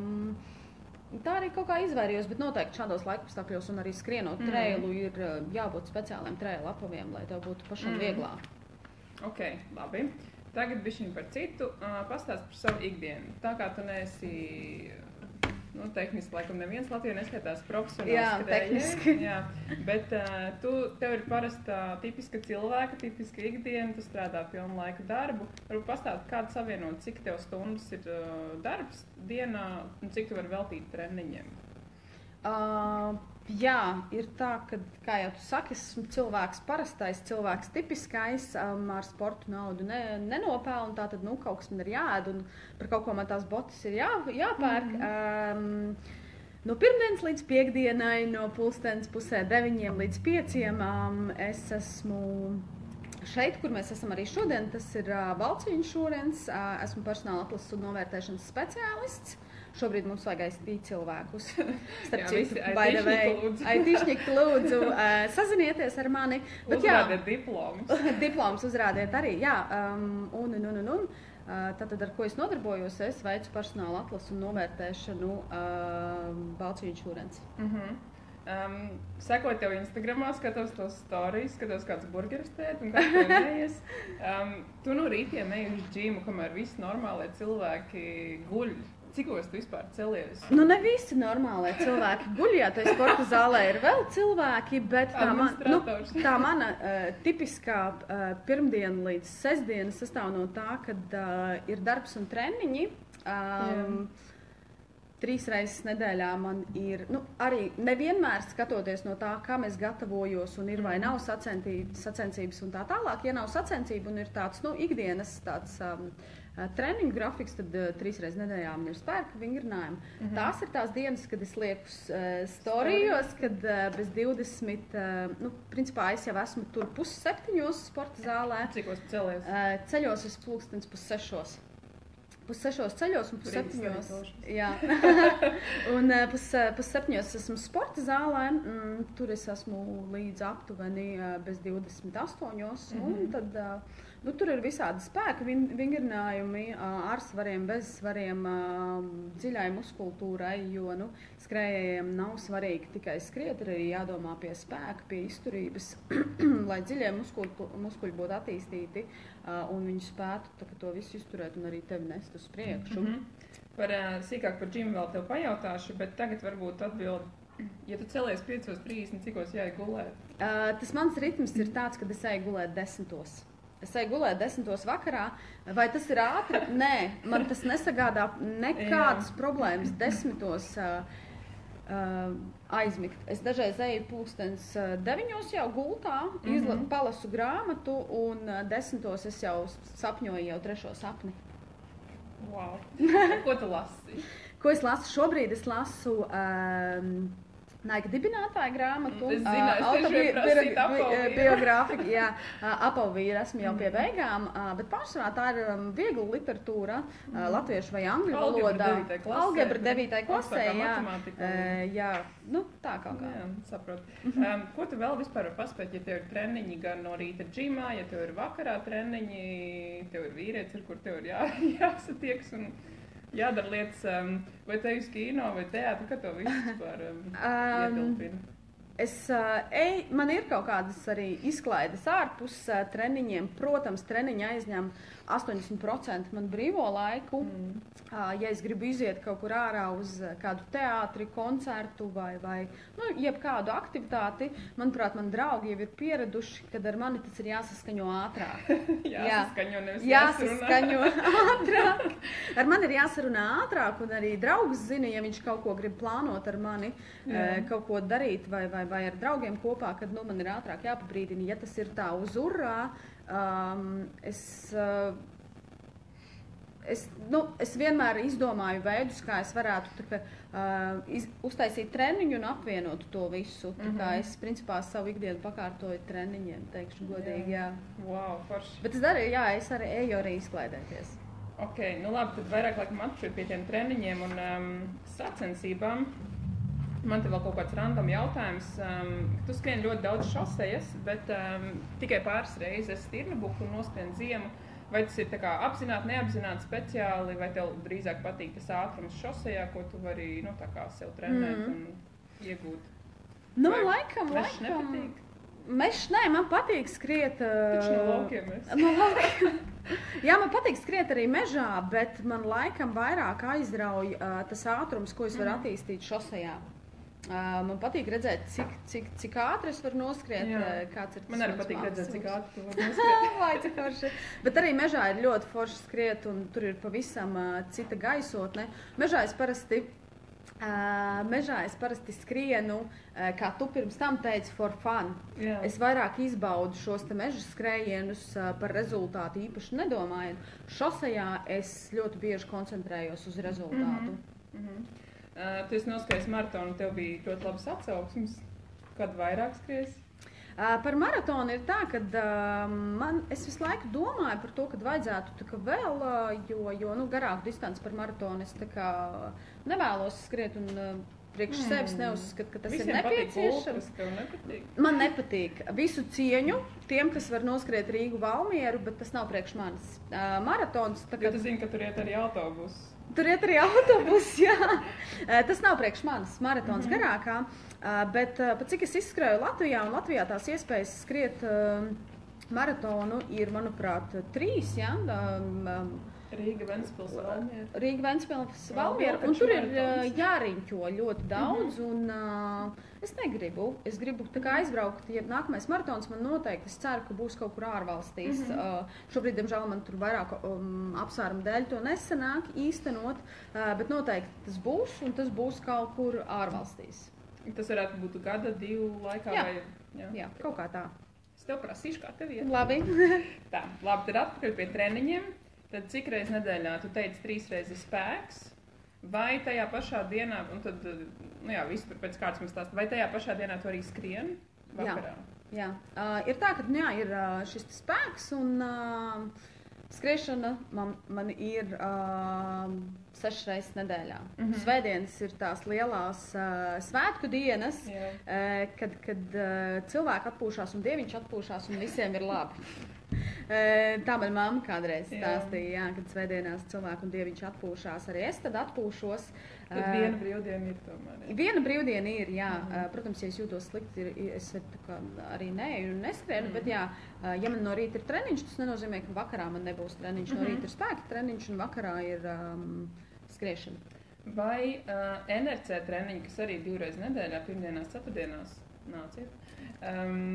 Tā arī kaut kā izvairījos, bet noteikti šādos laikapstākļos un arī skrienot trailu ir jābūt speciāliem trail apaviem, lai tev būtu pašam vieglāk. Ok, labi. Tagad bišķiņ par citu, pastāst par savu ikdienu. Tā kā tu neesi, tehniski laikam neviens Latvijā neskaitās profesionāls tehniski. Jā, bet tev ir parasta tipiska cilvēka, tipiska ikdiena, tu strādā pilnu laiku darbu. Varbūt pastāst, kādu savienot, cik tev stundas ir darbs dienā un cik tu vari veltīt treniņiem? Jā, ir tā, ka, kā jau tu saki, esmu cilvēks parastais, cilvēks tipiskais, ar sportu naudu nenopelnu, tātad, kaut kas man ir jāēd un par kaut ko man tās botas ir jāpērk. No pirmdienas līdz piekdienai, no 8:30 līdz 5:00 es esmu šeit, kur mēs esam arī šodien, tas ir Balciņu šūrens, esmu personāla atlases un novērtēšanas speciālists. Šobrīd mums vajag IT cilvēkus. Starp citu, by the way, IT-šņiki lūdzu sazinieties ar mani. Uzrādiet diplomus. Diplomus uzrādiet arī, jā. Tātad, ar ko es nodarbojos, es veicu personāla atlasu un novērtēšanu Balciņu šūrens. Sekot tev Instagramā, skatos tos stories, skatos kāds burgeris tēt un kāds trenējies. Tu no rītiem ej uz džimu, kamēr visi normālie cilvēki guļ. Cikos tu vispār celies? Ne visi normālie cilvēki guļ, jā, tai sporta zālē ir vēl cilvēki, bet tā mana tipiskā pirmdiena līdz sestdiena sastāv no tā, kad ir darbs un treniņi. 3 reizes nedēļā man ir, arī nevienmēr skatoties no tā, kam es gatavojos un ir vai nav sacensības un tā tālāk. Ja nav sacensība un ir tāds, ikdienas tāds treniņu grafiks, tad 3 reizes nedēļā man ir spēka vingrinājumi. Tās ir tās dienas, kad es lieku storijos, kad bez 20, principā es jau esmu tur 6:30 sporta zālē. Cikos celies? Ceļos es 5:30. 6:30 ceļos un 7:00. Jā. Un 7:30 esmu sporta zālē. Tur es esmu līdz aptuveni bez 28. Un tad tur ir visādi spēka vingrinājumi ar svariem, bez svariem, dziļai muskultūrai, jo skrējējiem nav svarīgi tikai skriet, ir arī jādomā pie spēka, pie izturības, lai dziļie muskuļi būtu attīstīti un viņi spētu to visu izturēt un arī tevi nest uz priekšu. Sīkāk par džimu vēl tev pajautāšu, bet tagad varbūt atbild, ja tu celies 5:30, cikos jāi gulēt? Tas mans ritms ir tāds, kad es eju gulēt 10:00. Es eju gulēt 10:00 vakarā. Vai tas ir ātri? Nē, man tas nesagādā nekādas problēmas 10:00. aizmigt. Es dažreiz eju pulkstens 9 jau gultā, palasu grāmatu, un 10 es jau sapņoju jau 3. sapni. Wow. Ko tu lasi? Ko es lasu? Šobrīd es lasu Nike dibinātāja grāmatu, autobiogrāfika, jā, Apavīra esmu jau pie beigām, bet pārsvarā tā ir viegla literatūra, latviešu vai angļu valodā. Algebra 9. klasē, jā, nu tā kaut kā. Jā, saprotu. Ko tu vēl vispār var paspēt, ja tev ir treniņi gan no rīta džimā, ja tev ir vakarā treniņi, tev ir vīrietis, ar kur tev ir jāsatieks un jādara lietas, vai te uz kino, vai teātri, ka to visu vispār ietilpina? Man ir kaut kādas arī izklaides ārpus treniņiem. Protams, treniņi aizņem 80% man brīvo laiku. Ja es gribu iziet kaut kur ārā uz kādu teātri, koncertu vai jebkādu aktivitāti, manuprāt, man draugi jau ir pieraduši, kad ar mani tas ir jāsaskaņo ātrāk. Jāsaskaņo, nevis jāsaskaņo ātrāk. Ar mani ir jāsarunā ātrāk, un arī draugs zina, ja viņš kaut ko grib plānot ar mani, kaut ko darīt vai ar draugiem kopā, kad man ir ātrāk jāpabrīdina. Ja tas ir tā uz urā, es vienmēr izdomāju veidus, kā es varētu uztaisīt treniņu un apvienot to visu. Tā kā es principā savu ikdienu pakārtoju treniņiem, teikšu godīgi, jā. Wow, forši. Bet es arī eju arī izklaidēties. Ok, nu labi, tad vairāk laikam atšķirt pie tiem treniņiem un sacensībām. Man te vēl kaut kāds random jautājums. Tu skrien ļoti daudz šosejas, bet tikai pāris reizes Stirnabuku un noskrien ziemu. Vai tas ir tā kā apzināti, neapzināti speciāli, vai tev drīzāk patīk tas ātrums šosejā, ko tu vari, tā kā sev trenēt un iegūt? Nu, vai laikam. Mešs nepatīk? Nē, man patīk skriet... Taču no laukiem es. No laukiem. Jā, man patīk skriet arī mežā, bet man laikam vairāk aizrauj tas ātrums, ko es varu attīstīt šosejā. Man patīk redzēt, cik ātri es varu noskriet, kāds ir tas man arī patīk redzēt, cik ātri tu vari noskriet. Vai, cik forši. Bet arī mežā ir ļoti forši skriet, un tur ir pavisam cita gaisotne. Mežā es parasti skrienu, kā tu pirms tam teici, for fun. Jā. Es vairāk izbaudu šos te meža skrējienus par rezultātu īpaši nedomājot. Šosejā es ļoti bieži koncentrējos uz rezultātu. Tu esi noskrējis maratonu, tev bija ļoti labas atsauksmes. Kad vairāk skries? Par maratonu ir tā, ka es visu laiku domāju par to, ka vajadzētu vēl, jo garāku distanci par maratonu es nevēlos skriet un priekš sevis neuzskatu, ka tas ir nepieciešams. Man nepatīk. Visu cieņu tiem, kas var noskriet Rīgu Valmieru, bet tas nav priekš manis. Maratons... Jo tu zini, ka tur iet arī autobus. Tur iet arī autobus, jā. Tas nav priekš manis maratons garākā, bet pat cik es izskrēju Latvijā, un Latvijā tās iespējas skriet maratonu ir, manuprāt, 3, jā. Rīga, Ventspils, Valmiera. Rīga, Ventspils, Valmiera, un tur ir jāriņķo ļoti daudz, un es negribu. Es gribu aizbraukt, ja nākamais maratons man noteikti, es ceru, ka būs kaut kur ārvalstīs. Šobrīd, diemžēl, man tur vairāk apsvērumu dēļ to nesanāk īstenot, bet noteikti tas būs, un tas būs kaut kur ārvalstīs. Tas varētu būt gada, 2 laikā? Jā, kaut kā tā. Es tev prasīšu, kā tev iet. Labi. Tā, labi, tad atpakaļ pie treniņiem. Tad cik reiz nedēļā tu teici 3 reizes spēks, vai tajā pašā dienā, un tad, visu tur pēc kārtas mums stāst, vai tajā pašā dienā tu arī skrien vakarā? Jā. Ir tā, ka ir šis spēks, un skriešana man ir 6 reizes nedēļā. Svētdienas ir tās lielās svētku dienas, kad cilvēki atpūšās un dieviņš atpūšās un visiem ir labi. Tā man mamma kādreiz stāstīja, kad svētdienās cilvēku un dieviņš atpūšās, arī es tad atpūšos. Tad viena brīvdiena ir tomēr. Jā. Viena brīvdiena ir, jā. Protams, ja es jūtos slikti, es arī neeju un neskrienu, bet jā, ja man no rīta ir treniņš, tas nenozīmē, ka vakarā man nebūs treniņš. No rīta ir spēka treniņš un vakarā ir skriešana. Vai NRC treniņi, kas arī 2 reizes nedēļā, pirmdienās, ceturtdienās nāciet,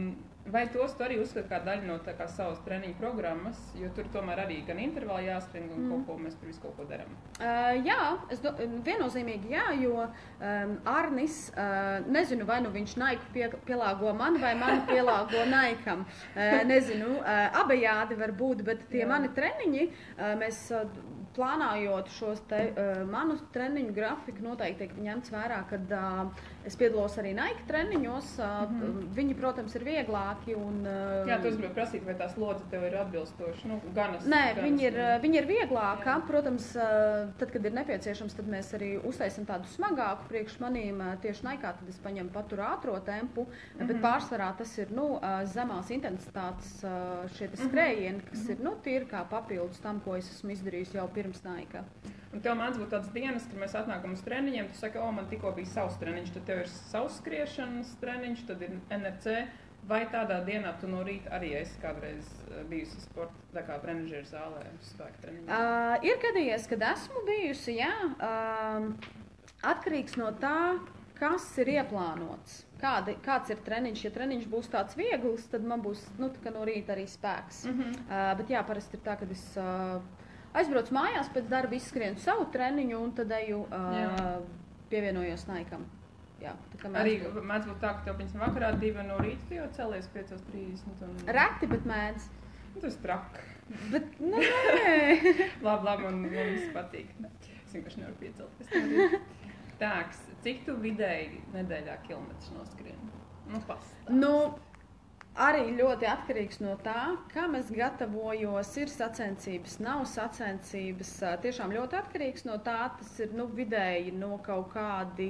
Vai tos tu arī uzskati kā daļu no tā kā savas treniņu programmas, jo tur tomēr arī gan intervāli jāskrien, gan kaut ko mēs par visu kaut ko darām? Jā, viennozīmīgi jā, jo Arnis, nezinu, vai nu viņš Naiku pielāgo man, vai mani pielāgo Naikam. Nezinu, abejādi var būt, bet tie mani treniņi, mēs plānājot šos manu treniņu grafiku noteikti tiek ņemts vērā, kad es piedalos arī Nike treniņos. Viņi, protams, ir vieglāki. Jā, tu gribēji prasīt, vai tās lodze tev ir atbilstoši? Nē, viņi ir vieglāki. Protams, tad, kad ir nepieciešams, tad mēs arī uztaisim tādu smagāku priekš manīm. Tieši Nike, tad es paņemu paturu ātro tempu, bet pārsvarā tas ir zemās intensitātes šie skrējieni, kas ir tīri kā papildus tam, ko es esmu izdarījis jau pirms Nike. Un tev mēdz būt tādas dienas, kad mēs atnākam uz treniņiem, tu saki, man tikko bija savs treniņš, tad tev ir savs skriešanas treniņš, tad ir NRC, vai tādā dienā tu no rīta arī esi kādreiz bijusi sporta, tā kā trenažieru zālē, spēka treniņā? Ir gadījies, kad esmu bijusi, jā, atkarīgs no tā, kas ir ieplānots. Kāds ir treniņš? Ja treniņš būs tāds viegls, tad man būs no rīta arī spēks. Bet jā, parasti ir tā, kad es aizbraucu mājās, pēc darba izskrienu savu treniņu un tad eju pievienojos Naikam. Jā, arī mēdz būt tā, ka tev piņas vakarā 2 no rīta, tu jau celies 5:30. Reti, bet mēdz. Tas traki. Bet, nē. labi, man viss patīk. Es vienkārši nevaru piecelties. Tāks, cik tu vidēji nedēļā kilometrus noskrien? Pastāst. Arī ļoti atkarīgs no tā, kam es gatavojos, ir sacensības, nav sacensības. Tiešām ļoti atkarīgs no tā, tas ir vidēji no kaut kādi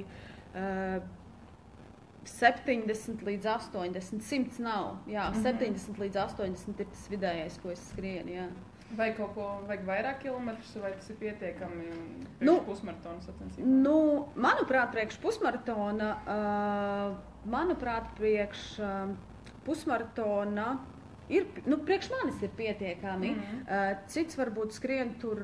70 līdz 80, 100 nav. Jā, 70 līdz 80 ir tas vidējais, ko es skrienu, jā. Vai kaut ko vajag vairāk kilometrus, vai tas ir pietiekami priekš pusmaratona sacensībā? Manuprāt, priekš pusmaratona, pusmaratona ir, priekš manis ir pietiekami. Cits varbūt skrien tur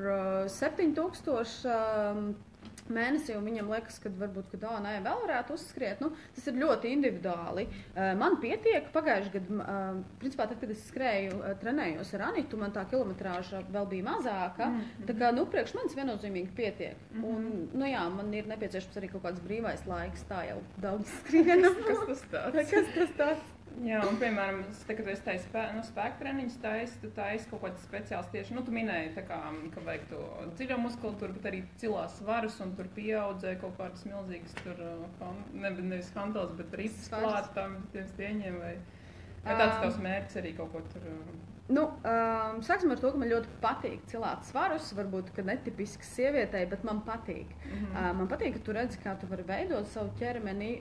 7000 mēnesī, un viņam liekas, ka varbūt, nē, vēl varētu uzskriet. Tas ir ļoti individuāli. Man pietiek, pagājuši gadu, principā, tad, kad es skrēju, trenējos ar Anitu, man tā kilometrāža vēl bija mazāka. Tā kā, priekš manis viennozīmīgi pietiek. Un, jā, man ir nepieciešams arī kaut kāds brīvais laiks, tā jau daudz skrienu. Kas tas tāds? Jā, un, piemēram, kad es taisu spēku treniņus, tu taisi kaut kāds speciāls tieši, tu minēji, ka vajag to dziļo muskulatūru, bet arī cilās svarus, un tur pieaudzē kaut kādas milzīgas, nevis hanteles, bet risks klāt tiem stieņiem, vai tāds tavs mērķis arī kaut ko tur? Sāksim ar to, ka man ļoti patīk cilāt svarus, varbūt, ka netipisks sievietei, bet man patīk. Man patīk, ka tu redzi, kā tu vari veidot savu ķermeni,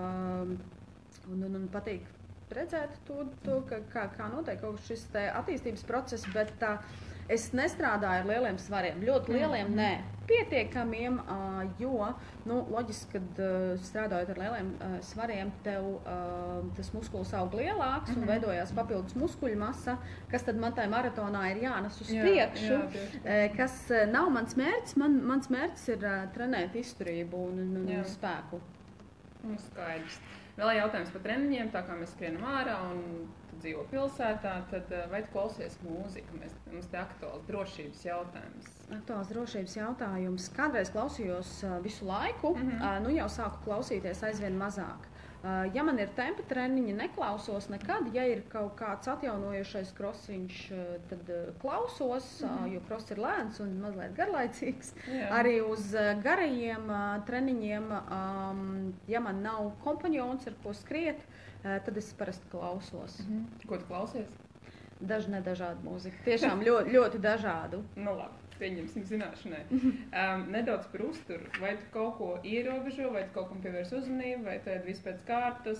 un patīk redzēt to kā notiek kaut šis attīstības process, bet es nestrādāju ar lieliem svariem. Ļoti lieliem, nē. Pietiekamiem, jo, loģiski, kad strādājot ar lieliem svariem, tev tas muskulis aug lielāks un veidojās papildus muskuļu masa, kas tad man tai maratonā ir jānes uz priekšu, kas nav mans mērķis. Mans mērķis ir trenēt izturību un spēku. Skaidrs. Vēl jautājums par treniņiem, tā kā mēs skrienam ārā un tu dzīvo pilsētā, tad vai tu klausies mūziku? Mums te aktuāls drošības jautājums. Aktuāls drošības jautājums. Kādreiz klausījos visu laiku, jau sāku klausīties aizvien mazāk. Ja man ir tempa treniņi, neklausos nekad. Ja ir kaut kāds atjaunojošais krosiņš, tad klausos, jo kross ir lēns un mazliet garlaicīgs. Jā. Arī uz garajiem treniņiem, ja man nav kompanjons, ar ko skriet, tad es parasti klausos. Ko tu klausies? Dažādu mūziku. Tiešām ļoti dažādu. Labi. Pieņemsim zināšanai. Nedaudz par uzturu. Vai tu kaut ko ierobežo, vai tu kaut kam pievērs uzmanību, vai tu ēd visu pēc kārtas?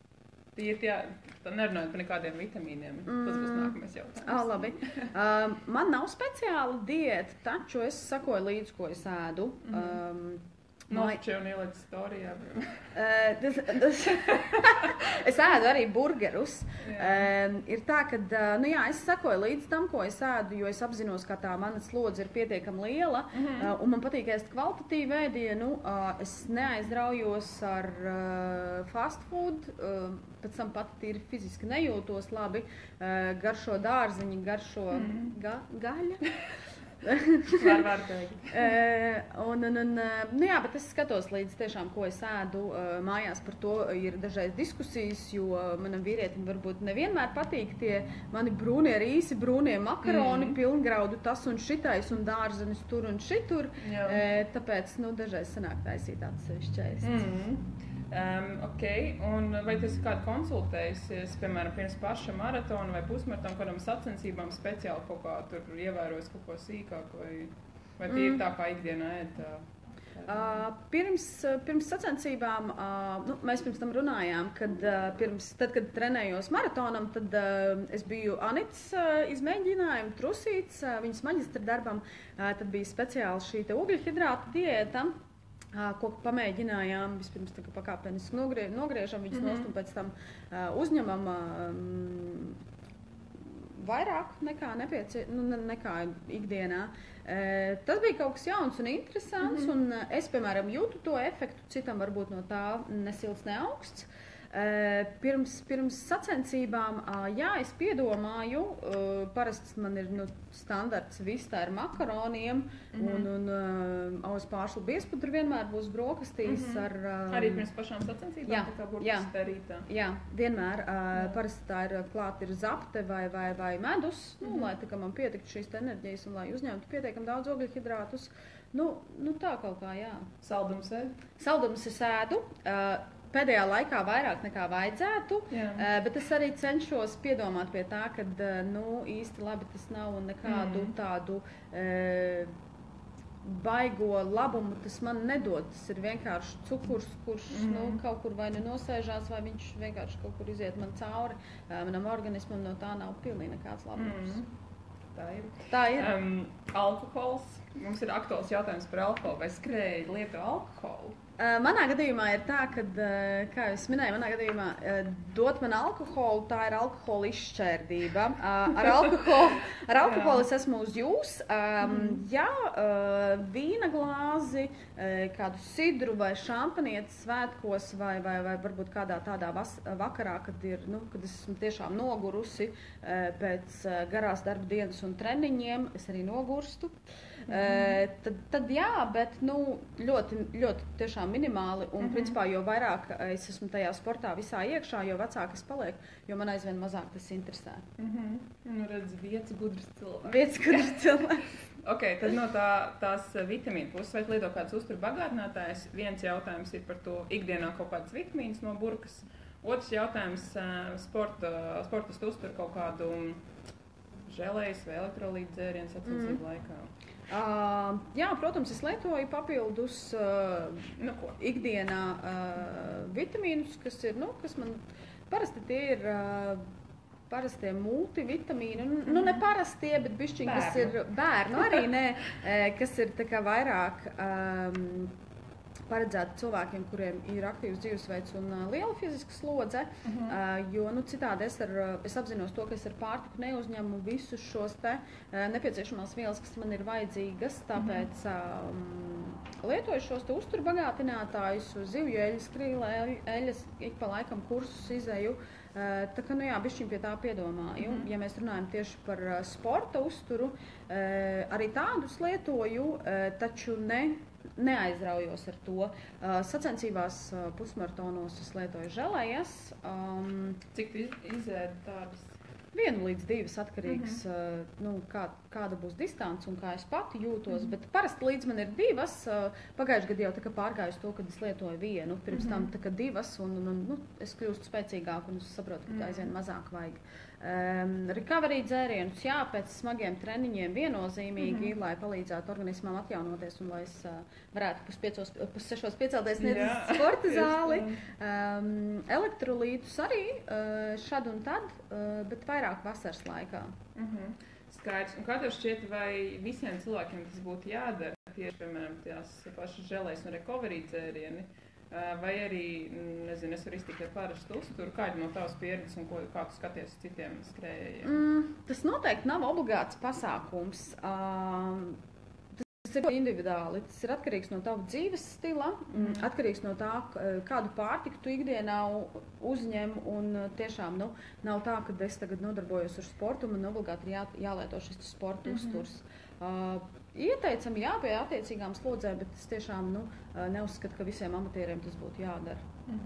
Tā nerunājot par nekādiem vitamīniem. Tas būs nākamais jautājums. Labi. Man nav speciāla diēta, taču es sakoju līdzi, ko es ēdu. Nošķi un ieliec storijā. Es ēdu arī burgerus. Ir tā, ka es sekoju līdz tam, ko es ēdu, jo es apzinos, ka tā mana slodze ir pietiekami liela. Un man patīk ēst kvalitatīvu ēdienu. Es neaizraujos ar fast food. Pēc tam pat tīri fiziski nejūtos labi. Garšo dārziņi, garšo gaļa. Var teikt. Bet es skatos līdz tiešām, ko es ēdu mājās. Par to ir dažreiz diskusijas, jo manam vīrietim varbūt nevienmēr patīk tie mani brūnie rīsi, brūnie makaroni, pilngraudu tas un šitais un dārzenis tur un šitur. Tāpēc dažreiz sanāk taisīt atsevišķi. Ok, un vai tas ir kādu konsultējusies, piemēram, pirms paša maratona vai pusmaratona, kādam sacensībām speciāli kaut kā tur ievērojis kaut ko sīkāk, vai tie ir tā kā ikdienā ēd? Pirms sacensībām, mēs pirms tam runājām, tad, kad trenējos maratonam, tad es biju Anits izmēģinājumu trusīts, viņas maģistra darbam, tad bija speciāli šī te ogļhidrāta diēta. Ko pamēģinājām, vispirms pakāpeniski nogriežam viņus nost un pēc tam uzņemam vairāk nekā ikdienā. Tas bija kaut kas jauns un interesants, un es, piemēram, jūtu to efektu, citam varbūt no tā nesilts, ne augsts. Pirms sacensībām, es piedomāju, parasti man ir standarts vistā ar makaroniem un uz pārslu biezpudru vienmēr būs brokastīs ar... Arī pirms pašām sacensībām, tā kā burkas rītā? Jā, vienmēr. Parasti tā ir klāt ir zapte vai medus, lai tā kā man pietiktu šīs enerģijas un lai uzņemtu pietiekam daudz ogļhidrātus. Tā kaut kā, jā. Saldums ēd? Saldums es ēdu. Pēdējā laikā vairāk nekā vajadzētu, bet es arī cenšos piedomāt pie tā, ka īsti labi tas nav un nekādu tādu baigo labumu tas man nedod. Tas ir vienkārši cukurs, kurš kaut kur vai nosēžās, vai viņš vienkārši kaut kur iziet man cauri. Manam organismam no tā nav pilnīgi nekāds labums. Tā ir. Alkohols. Mums ir aktuāls jautājums par alkoholu. Vai skrēji lieto alkoholu? Manā gadījumā ir tā, ka, kā jau es minēju, manā gadījumā dot man alkoholu, tā ir alkohola izšķērdība. Ar alkoholu es esmu uz jūs. Vīna glāzi, kādu sidru vai šampanieti svētkos vai varbūt kādā tādā vakarā, kad es esmu tiešām nogurusi pēc garās darba dienas un treniņiem, es arī nogurstu. Tad jā, bet ļoti, ļoti tiešām minimāli un principā, jo vairāk es esmu tajā sportā visā iekšā, jo vecāk es palieku, jo man aizvien mazāk tas interesē. Redz, vietas gudrs cilvēks. Vietas gudrs cilvēks. Ok, tad no tās vitamīnu puses, vai lieto kādus uzturu bagātinātājus, viens jautājums ir par to ikdienā kaut kādas vitamīnas no burkas, otrs jautājums sportistu uzturu kaut kādu želējas vai elektrolītu dzērienu sacensību laikā. Jā, protams, es lietoju papildus ikdienā vitamīnus, kas ir, kas man parasti tie ir parastie multivitamīni, ne parastie, bet bišķiņi, kas ir bērnu arī, kas ir tā kā vairāk paredzēti cilvēkiem, kuriem ir aktīvs dzīvesveids un liela fiziska slodze, jo citādi es apzinos to, ka es ar pārtiku neuzņemu visus šos nepieciešamās vielas, kas man ir vajadzīgas, tāpēc lietoju šos uzturbagātinātājus, zivju eļas, krīla eļas, ik pa laikam kursus izēju. Tā kā, bišķiņ pie tā piedomāju. Ja mēs runājam tieši par sporta uzturu, arī tādus lietoju, taču neaizraujos ar to. Sacensībās pusmaratonos es lietoju želējas. Cik izēd tādas? 1 līdz 2 atkarīgs, kāda būs distance un kā es pati jūtos, bet parasti līdz man ir 2. Pagājuši gadu jau tā kā pārgāju to, kad es lietoju 1, pirms tam tā kā 2 un es kļūstu spēcīgāk un es saprotu, ka aizvien mazāk vajag. Recovery dzērienus, jā, pēc smagiem treniņiem viennozīmīgi, lai palīdzētu organismam atjaunoties un lai es varētu pus 6 piecelties uz sporta zāli. Elektrolītus arī šad un tad, bet vairāk vasaras laikā. Skaidrs. Un kā tev šķiet, vai visiem cilvēkiem tas būtu jādara? tieši, piemēram, tās pašas želēs un recovery dzērieni, vai arī, nezinu, es varu iztikt parastu uzturu, kāda no tavas pieredzes un kā tu skaties citiem skrējējiem? Tas noteikti nav obligāts pasākums. Tas ir individuāli. Tas ir atkarīgs no tava dzīves stila, atkarīgs no tā, kādu pārtiku tu ikdienā uzņem. Un tiešām nav tā, ka es tagad nodarbojos ar sportu un man obligāti ir jālieto šis sporta uzturs. Ieteicami pie attiecīgām slodzēm, bet es tiešām neuzskatu, ka visiem amatieriem tas būtu jādara.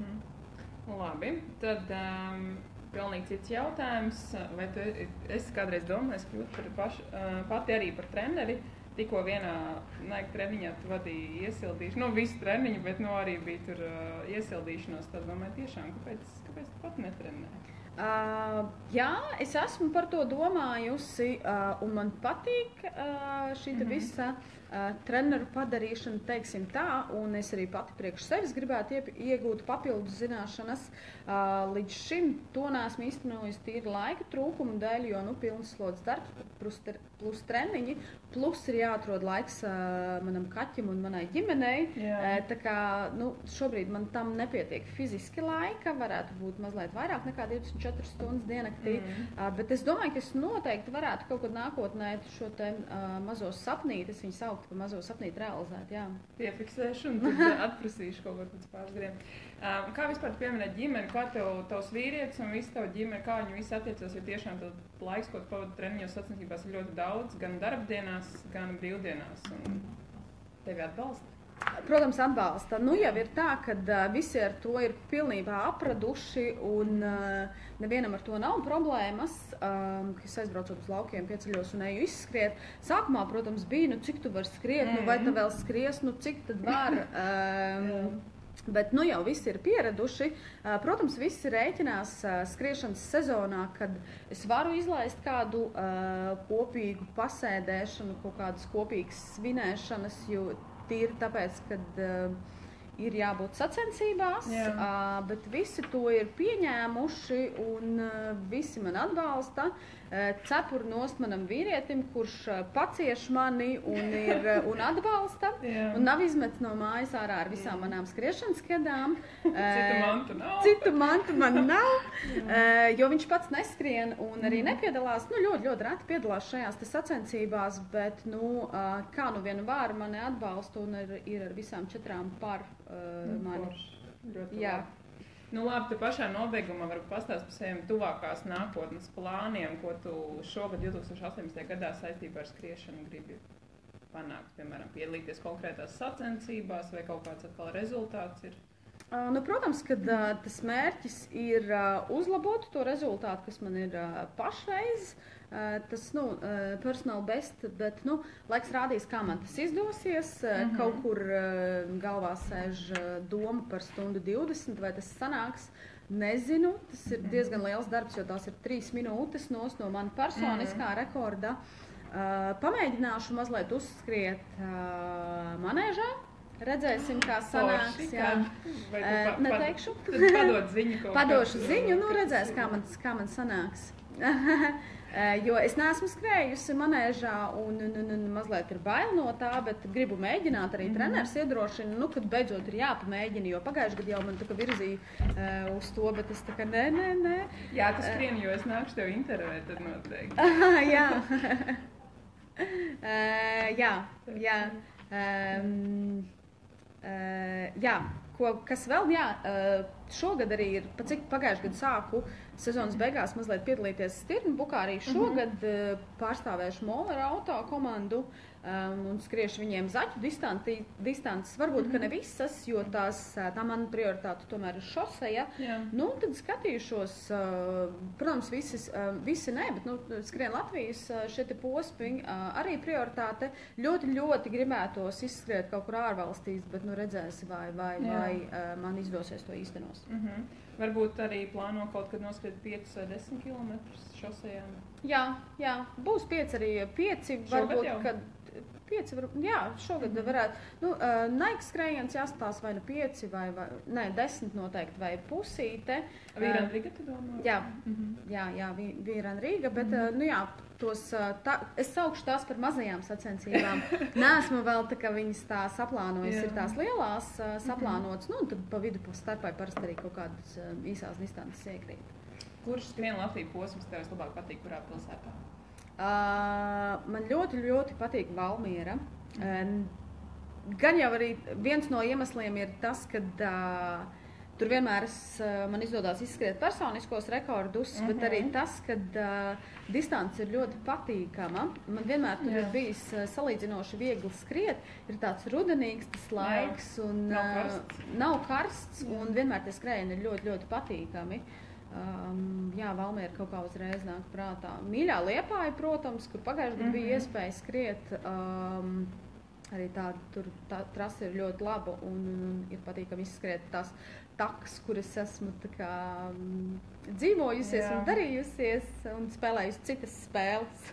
Labi, tad pilnīgi cits jautājums. Vai tu esi kādreiz domājis kļūt pati arī par treneri? Tikko vienā treniņā tu vadīji iesildīšanu, visu treniņu, bet arī bija tur iesildīšanos. Tad domāju tiešām, kāpēc tu pat netrenē? Jā, es esmu par to domājusi, un man patīk šī visa treneru padarīšana, teiksim tā, un es arī pati priekš sevis gribētu iegūt papildus zināšanas. Līdz šim to neesmu īstenojis tīri laika trūkumu dēļ, jo pilns slodzes darbs plus treniņi, plus ir jāatrod laiks manam kaķim un manai ģimenei. Tā kā šobrīd man tam nepietiek fiziski laika, varētu būt mazliet vairāk nekā 24 stundas diennaktī, bet es domāju, ka es noteikti varētu kaut kad nākotnē šo te mazo sapnīti, es viņu sauktu par mazo sapnīti realizēt, jā. Piefiksēšu un tad atprasīšu kaut ko pēc pāris gadiem. Kā vispār pieminēt ģimeni, kā tavs vīrietis un visi tavu ģimeni, kā viņi visi attiecās, jo tiešām tad laiks, ko tu pavadi treniņos sacensībās, ir ļoti daudz, gan darbdienās, gan brīvdienās, un tevi atbalsta? Protams, atbalsta. Jau ir tā, ka visi ar to ir pilnībā apraduši un nevienam ar to nav problēmas, ka es aizbraucot uz laukiem, pieceļos un eju izskriet. Sākumā, protams, bija, cik tu vari skriet, vai tu vēl skries, cik tad var. Bet jau visi ir pieraduši. Protams, visi rēķinās skriešanas sezonā, kad es varu izlaist kādu kopīgu pasēdēšanu, kaut kādas kopīgas svinēšanas, jo tīri tāpēc, kad ir jābūt sacensībās, bet visi to ir pieņēmuši un visi man atbalsta. Cepuru nost manam vīrietim, kurš pacieš mani un atbalsta, un nav izmetis no mājas ārā ar visām manām skriešanas kedām. Citu mantu man nav, jo viņš pats neskrien un arī nepiedalās, ļoti, ļoti reti piedalās šajās te sacensībās, bet, kā vien var, mani atbalsta un ir ar visām 4 par mani. Jā. Labi, tu pašā nobeigumā varbūt pastāst par saviem tuvākās nākotnes plāniem, ko tu šogad 2018. gadā saistībā ar skriešanu gribi panākt, piemēram, piedalīties konkrētās sacensībās vai kaut kāds atkal rezultāts ir? Protams, ka tas mērķis ir uzlabot to rezultātu, kas man ir pašreiz. Tas, personal best, bet, laiks rādīs, kā man tas izdosies. Kaut kur galvā sēž doma par 1:20, vai tas sanāks, nezinu. Tas ir diezgan liels darbs, jo tās ir 3 minūtes no mana personiskā rekorda. Pamēģināšu mazliet uzskriet manēžā. Redzēsim, kā sanāks. Neteikšu. Tad padod ziņu. Padošu ziņu, redzēs, kā man sanāks. Jo es neesmu skrējusi manēžā un mazliet ir bail no tā, bet gribu mēģināt. Arī treneris iedrošina, kad beidzot ir jāpamēģina, jo pagājuši gadu jau man tā kā virzīja uz to, bet es tā kā nē. Jā, tu skrien, jo es nākšu tev intervēt, tad noteikti. Jā. Kas vēl? Šogad arī ir, cik pagājuši gadu sāku sezonas beigās mazliet piedalīties Stirnbukā, arī šogad pārstāvēšu Mollera auto komandu un skriešu viņiem zaķu distances. Varbūt, ka ne visas, jo tā mana prioritāte tomēr ir šoseja. Tad skatīšos, protams, visi ne, bet skrien Latvijas šie te posmi arī prioritāte. Ļoti, ļoti gribētos izskriet kaut kur ārvalstīs, bet redzēsi, vai man izdosies to īstenos. Varbūt arī plāno kaut kad noskriet 5 vai 10 kilometrus šosejām? Jā, būs 5 arī 5, varbūt, kad 5, šogad varētu, Nike skrējiens jāstās vai 5 vai 10 noteikti, vai pusīte. Vīran Rīga, tu domā? Jā, Vīran Rīga, bet, es saukšu tās par mazajām sacensībām. Neesmu vēl tā, ka viņas tā saplānojas, ir tās lielās saplānotas, un tad pa vidu starpai parasti arī kaut kādas īsās distances iekrīt. Kurš skrien Latviju posms tev vislabāk patīk, kurā pilsētā? Man ļoti, ļoti patīk Valmiera. Gan jau arī viens no iemesliem ir tas, ka tur vienmēr man izdodas izskriet personiskos rekordus, bet arī tas, ka distance ir ļoti patīkama. Man vienmēr tur ir bijis salīdzinoši viegli skriet, ir tāds rudenīgs tas laiks un nav karsts un vienmēr tie skrējieni ir ļoti, ļoti patīkami. Valmiera kaut kā uzreiz nāk prātā. Mīļā Liepāja, protams, kur pagājušajā gadā bija iespēja skriet. Arī tā trasa ir ļoti laba un ir patīkami izskriet tās takas, kuras esmu tā kā dzīvojusies un darījusies un spēlējusi citas spēles.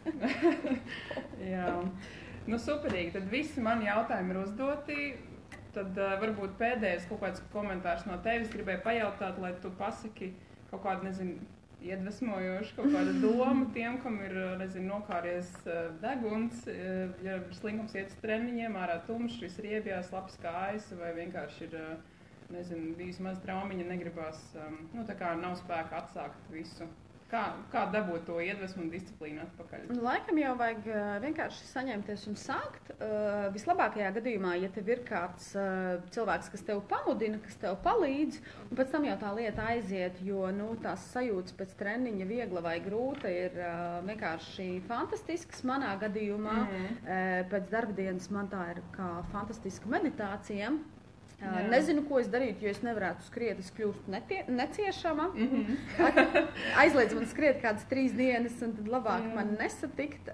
Jā. Superīgi. Tad visi mani jautājumi ir uzdoti. Tad varbūt pēdējais kaut kāds komentārs no tevis gribēju pajautāt, lai tu pasaki kaut kādu, iedvesmojošu, kaut kādu domu tiem, kam ir, nokāries deguns, ja slinkums iet uz treniņiem, ārā tumšs, viss riebjās, labs kājas, vai vienkārši ir, bijis maz traumiņa, negribās, tā kā nav spēka atsākt visu. Kā dabūt to iedvesmu un disciplīnu atpakaļ? Laikam jau vajag vienkārši saņemties un sākt. Vislabākajā gadījumā, ja tev ir kāds cilvēks, kas tev pamudina, kas tev palīdz, un pēc tam jau tā lieta aiziet, jo tās sajūtas pēc treniņa viegla vai grūta ir vienkārši fantastisks. Manā gadījumā pēc darbdienas man tā ir kā fantastiska meditācija. Nezinu, ko es darītu, jo es nevarētu skriet, es kļūstu neciešama. Aizliedz man skriet kādas 3 dienas, un tad labāk man nesatikt.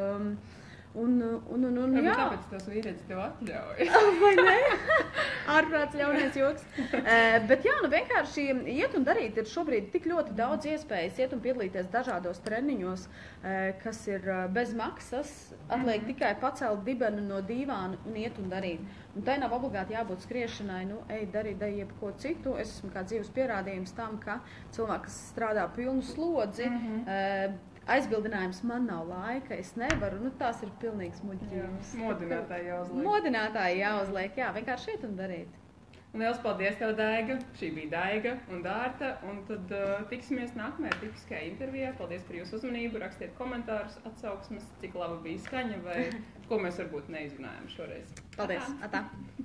Tāpēc tās vīrietis tev atļauj. Vai ne? Ārprāts ļaunais joks. Bet vienkārši iet un darīt. Ir šobrīd tik ļoti daudz iespējas iet un piedalīties dažādos treniņos, kas ir bez maksas. Atliek tikai pacelt dibenu no dīvāna un iet un darīt. Un tai nav obligāti jābūt skriešanai, ej darīt jebko citu. Es esmu kā dzīves pierādījums tam, ka cilvēki, kas strādā pilnu slodzi, aizbildinājums man nav laika, es nevaru, tās ir pilnīgs muļķības. Modinātāji jāuzliek. Modinātāji jāuzliek, vienkārši iet un darīt. Liels paldies tev, Daiga. Šī bija Daiga un Dārta, un tad tiksimies nākamajā tipiskajā intervijā. Paldies par jūsu uzmanību, rakstiet komentārus, atsauksmes, cik laba bija skaņa vai ko mēs varbūt neizrunājam šoreiz. Paldies, atā.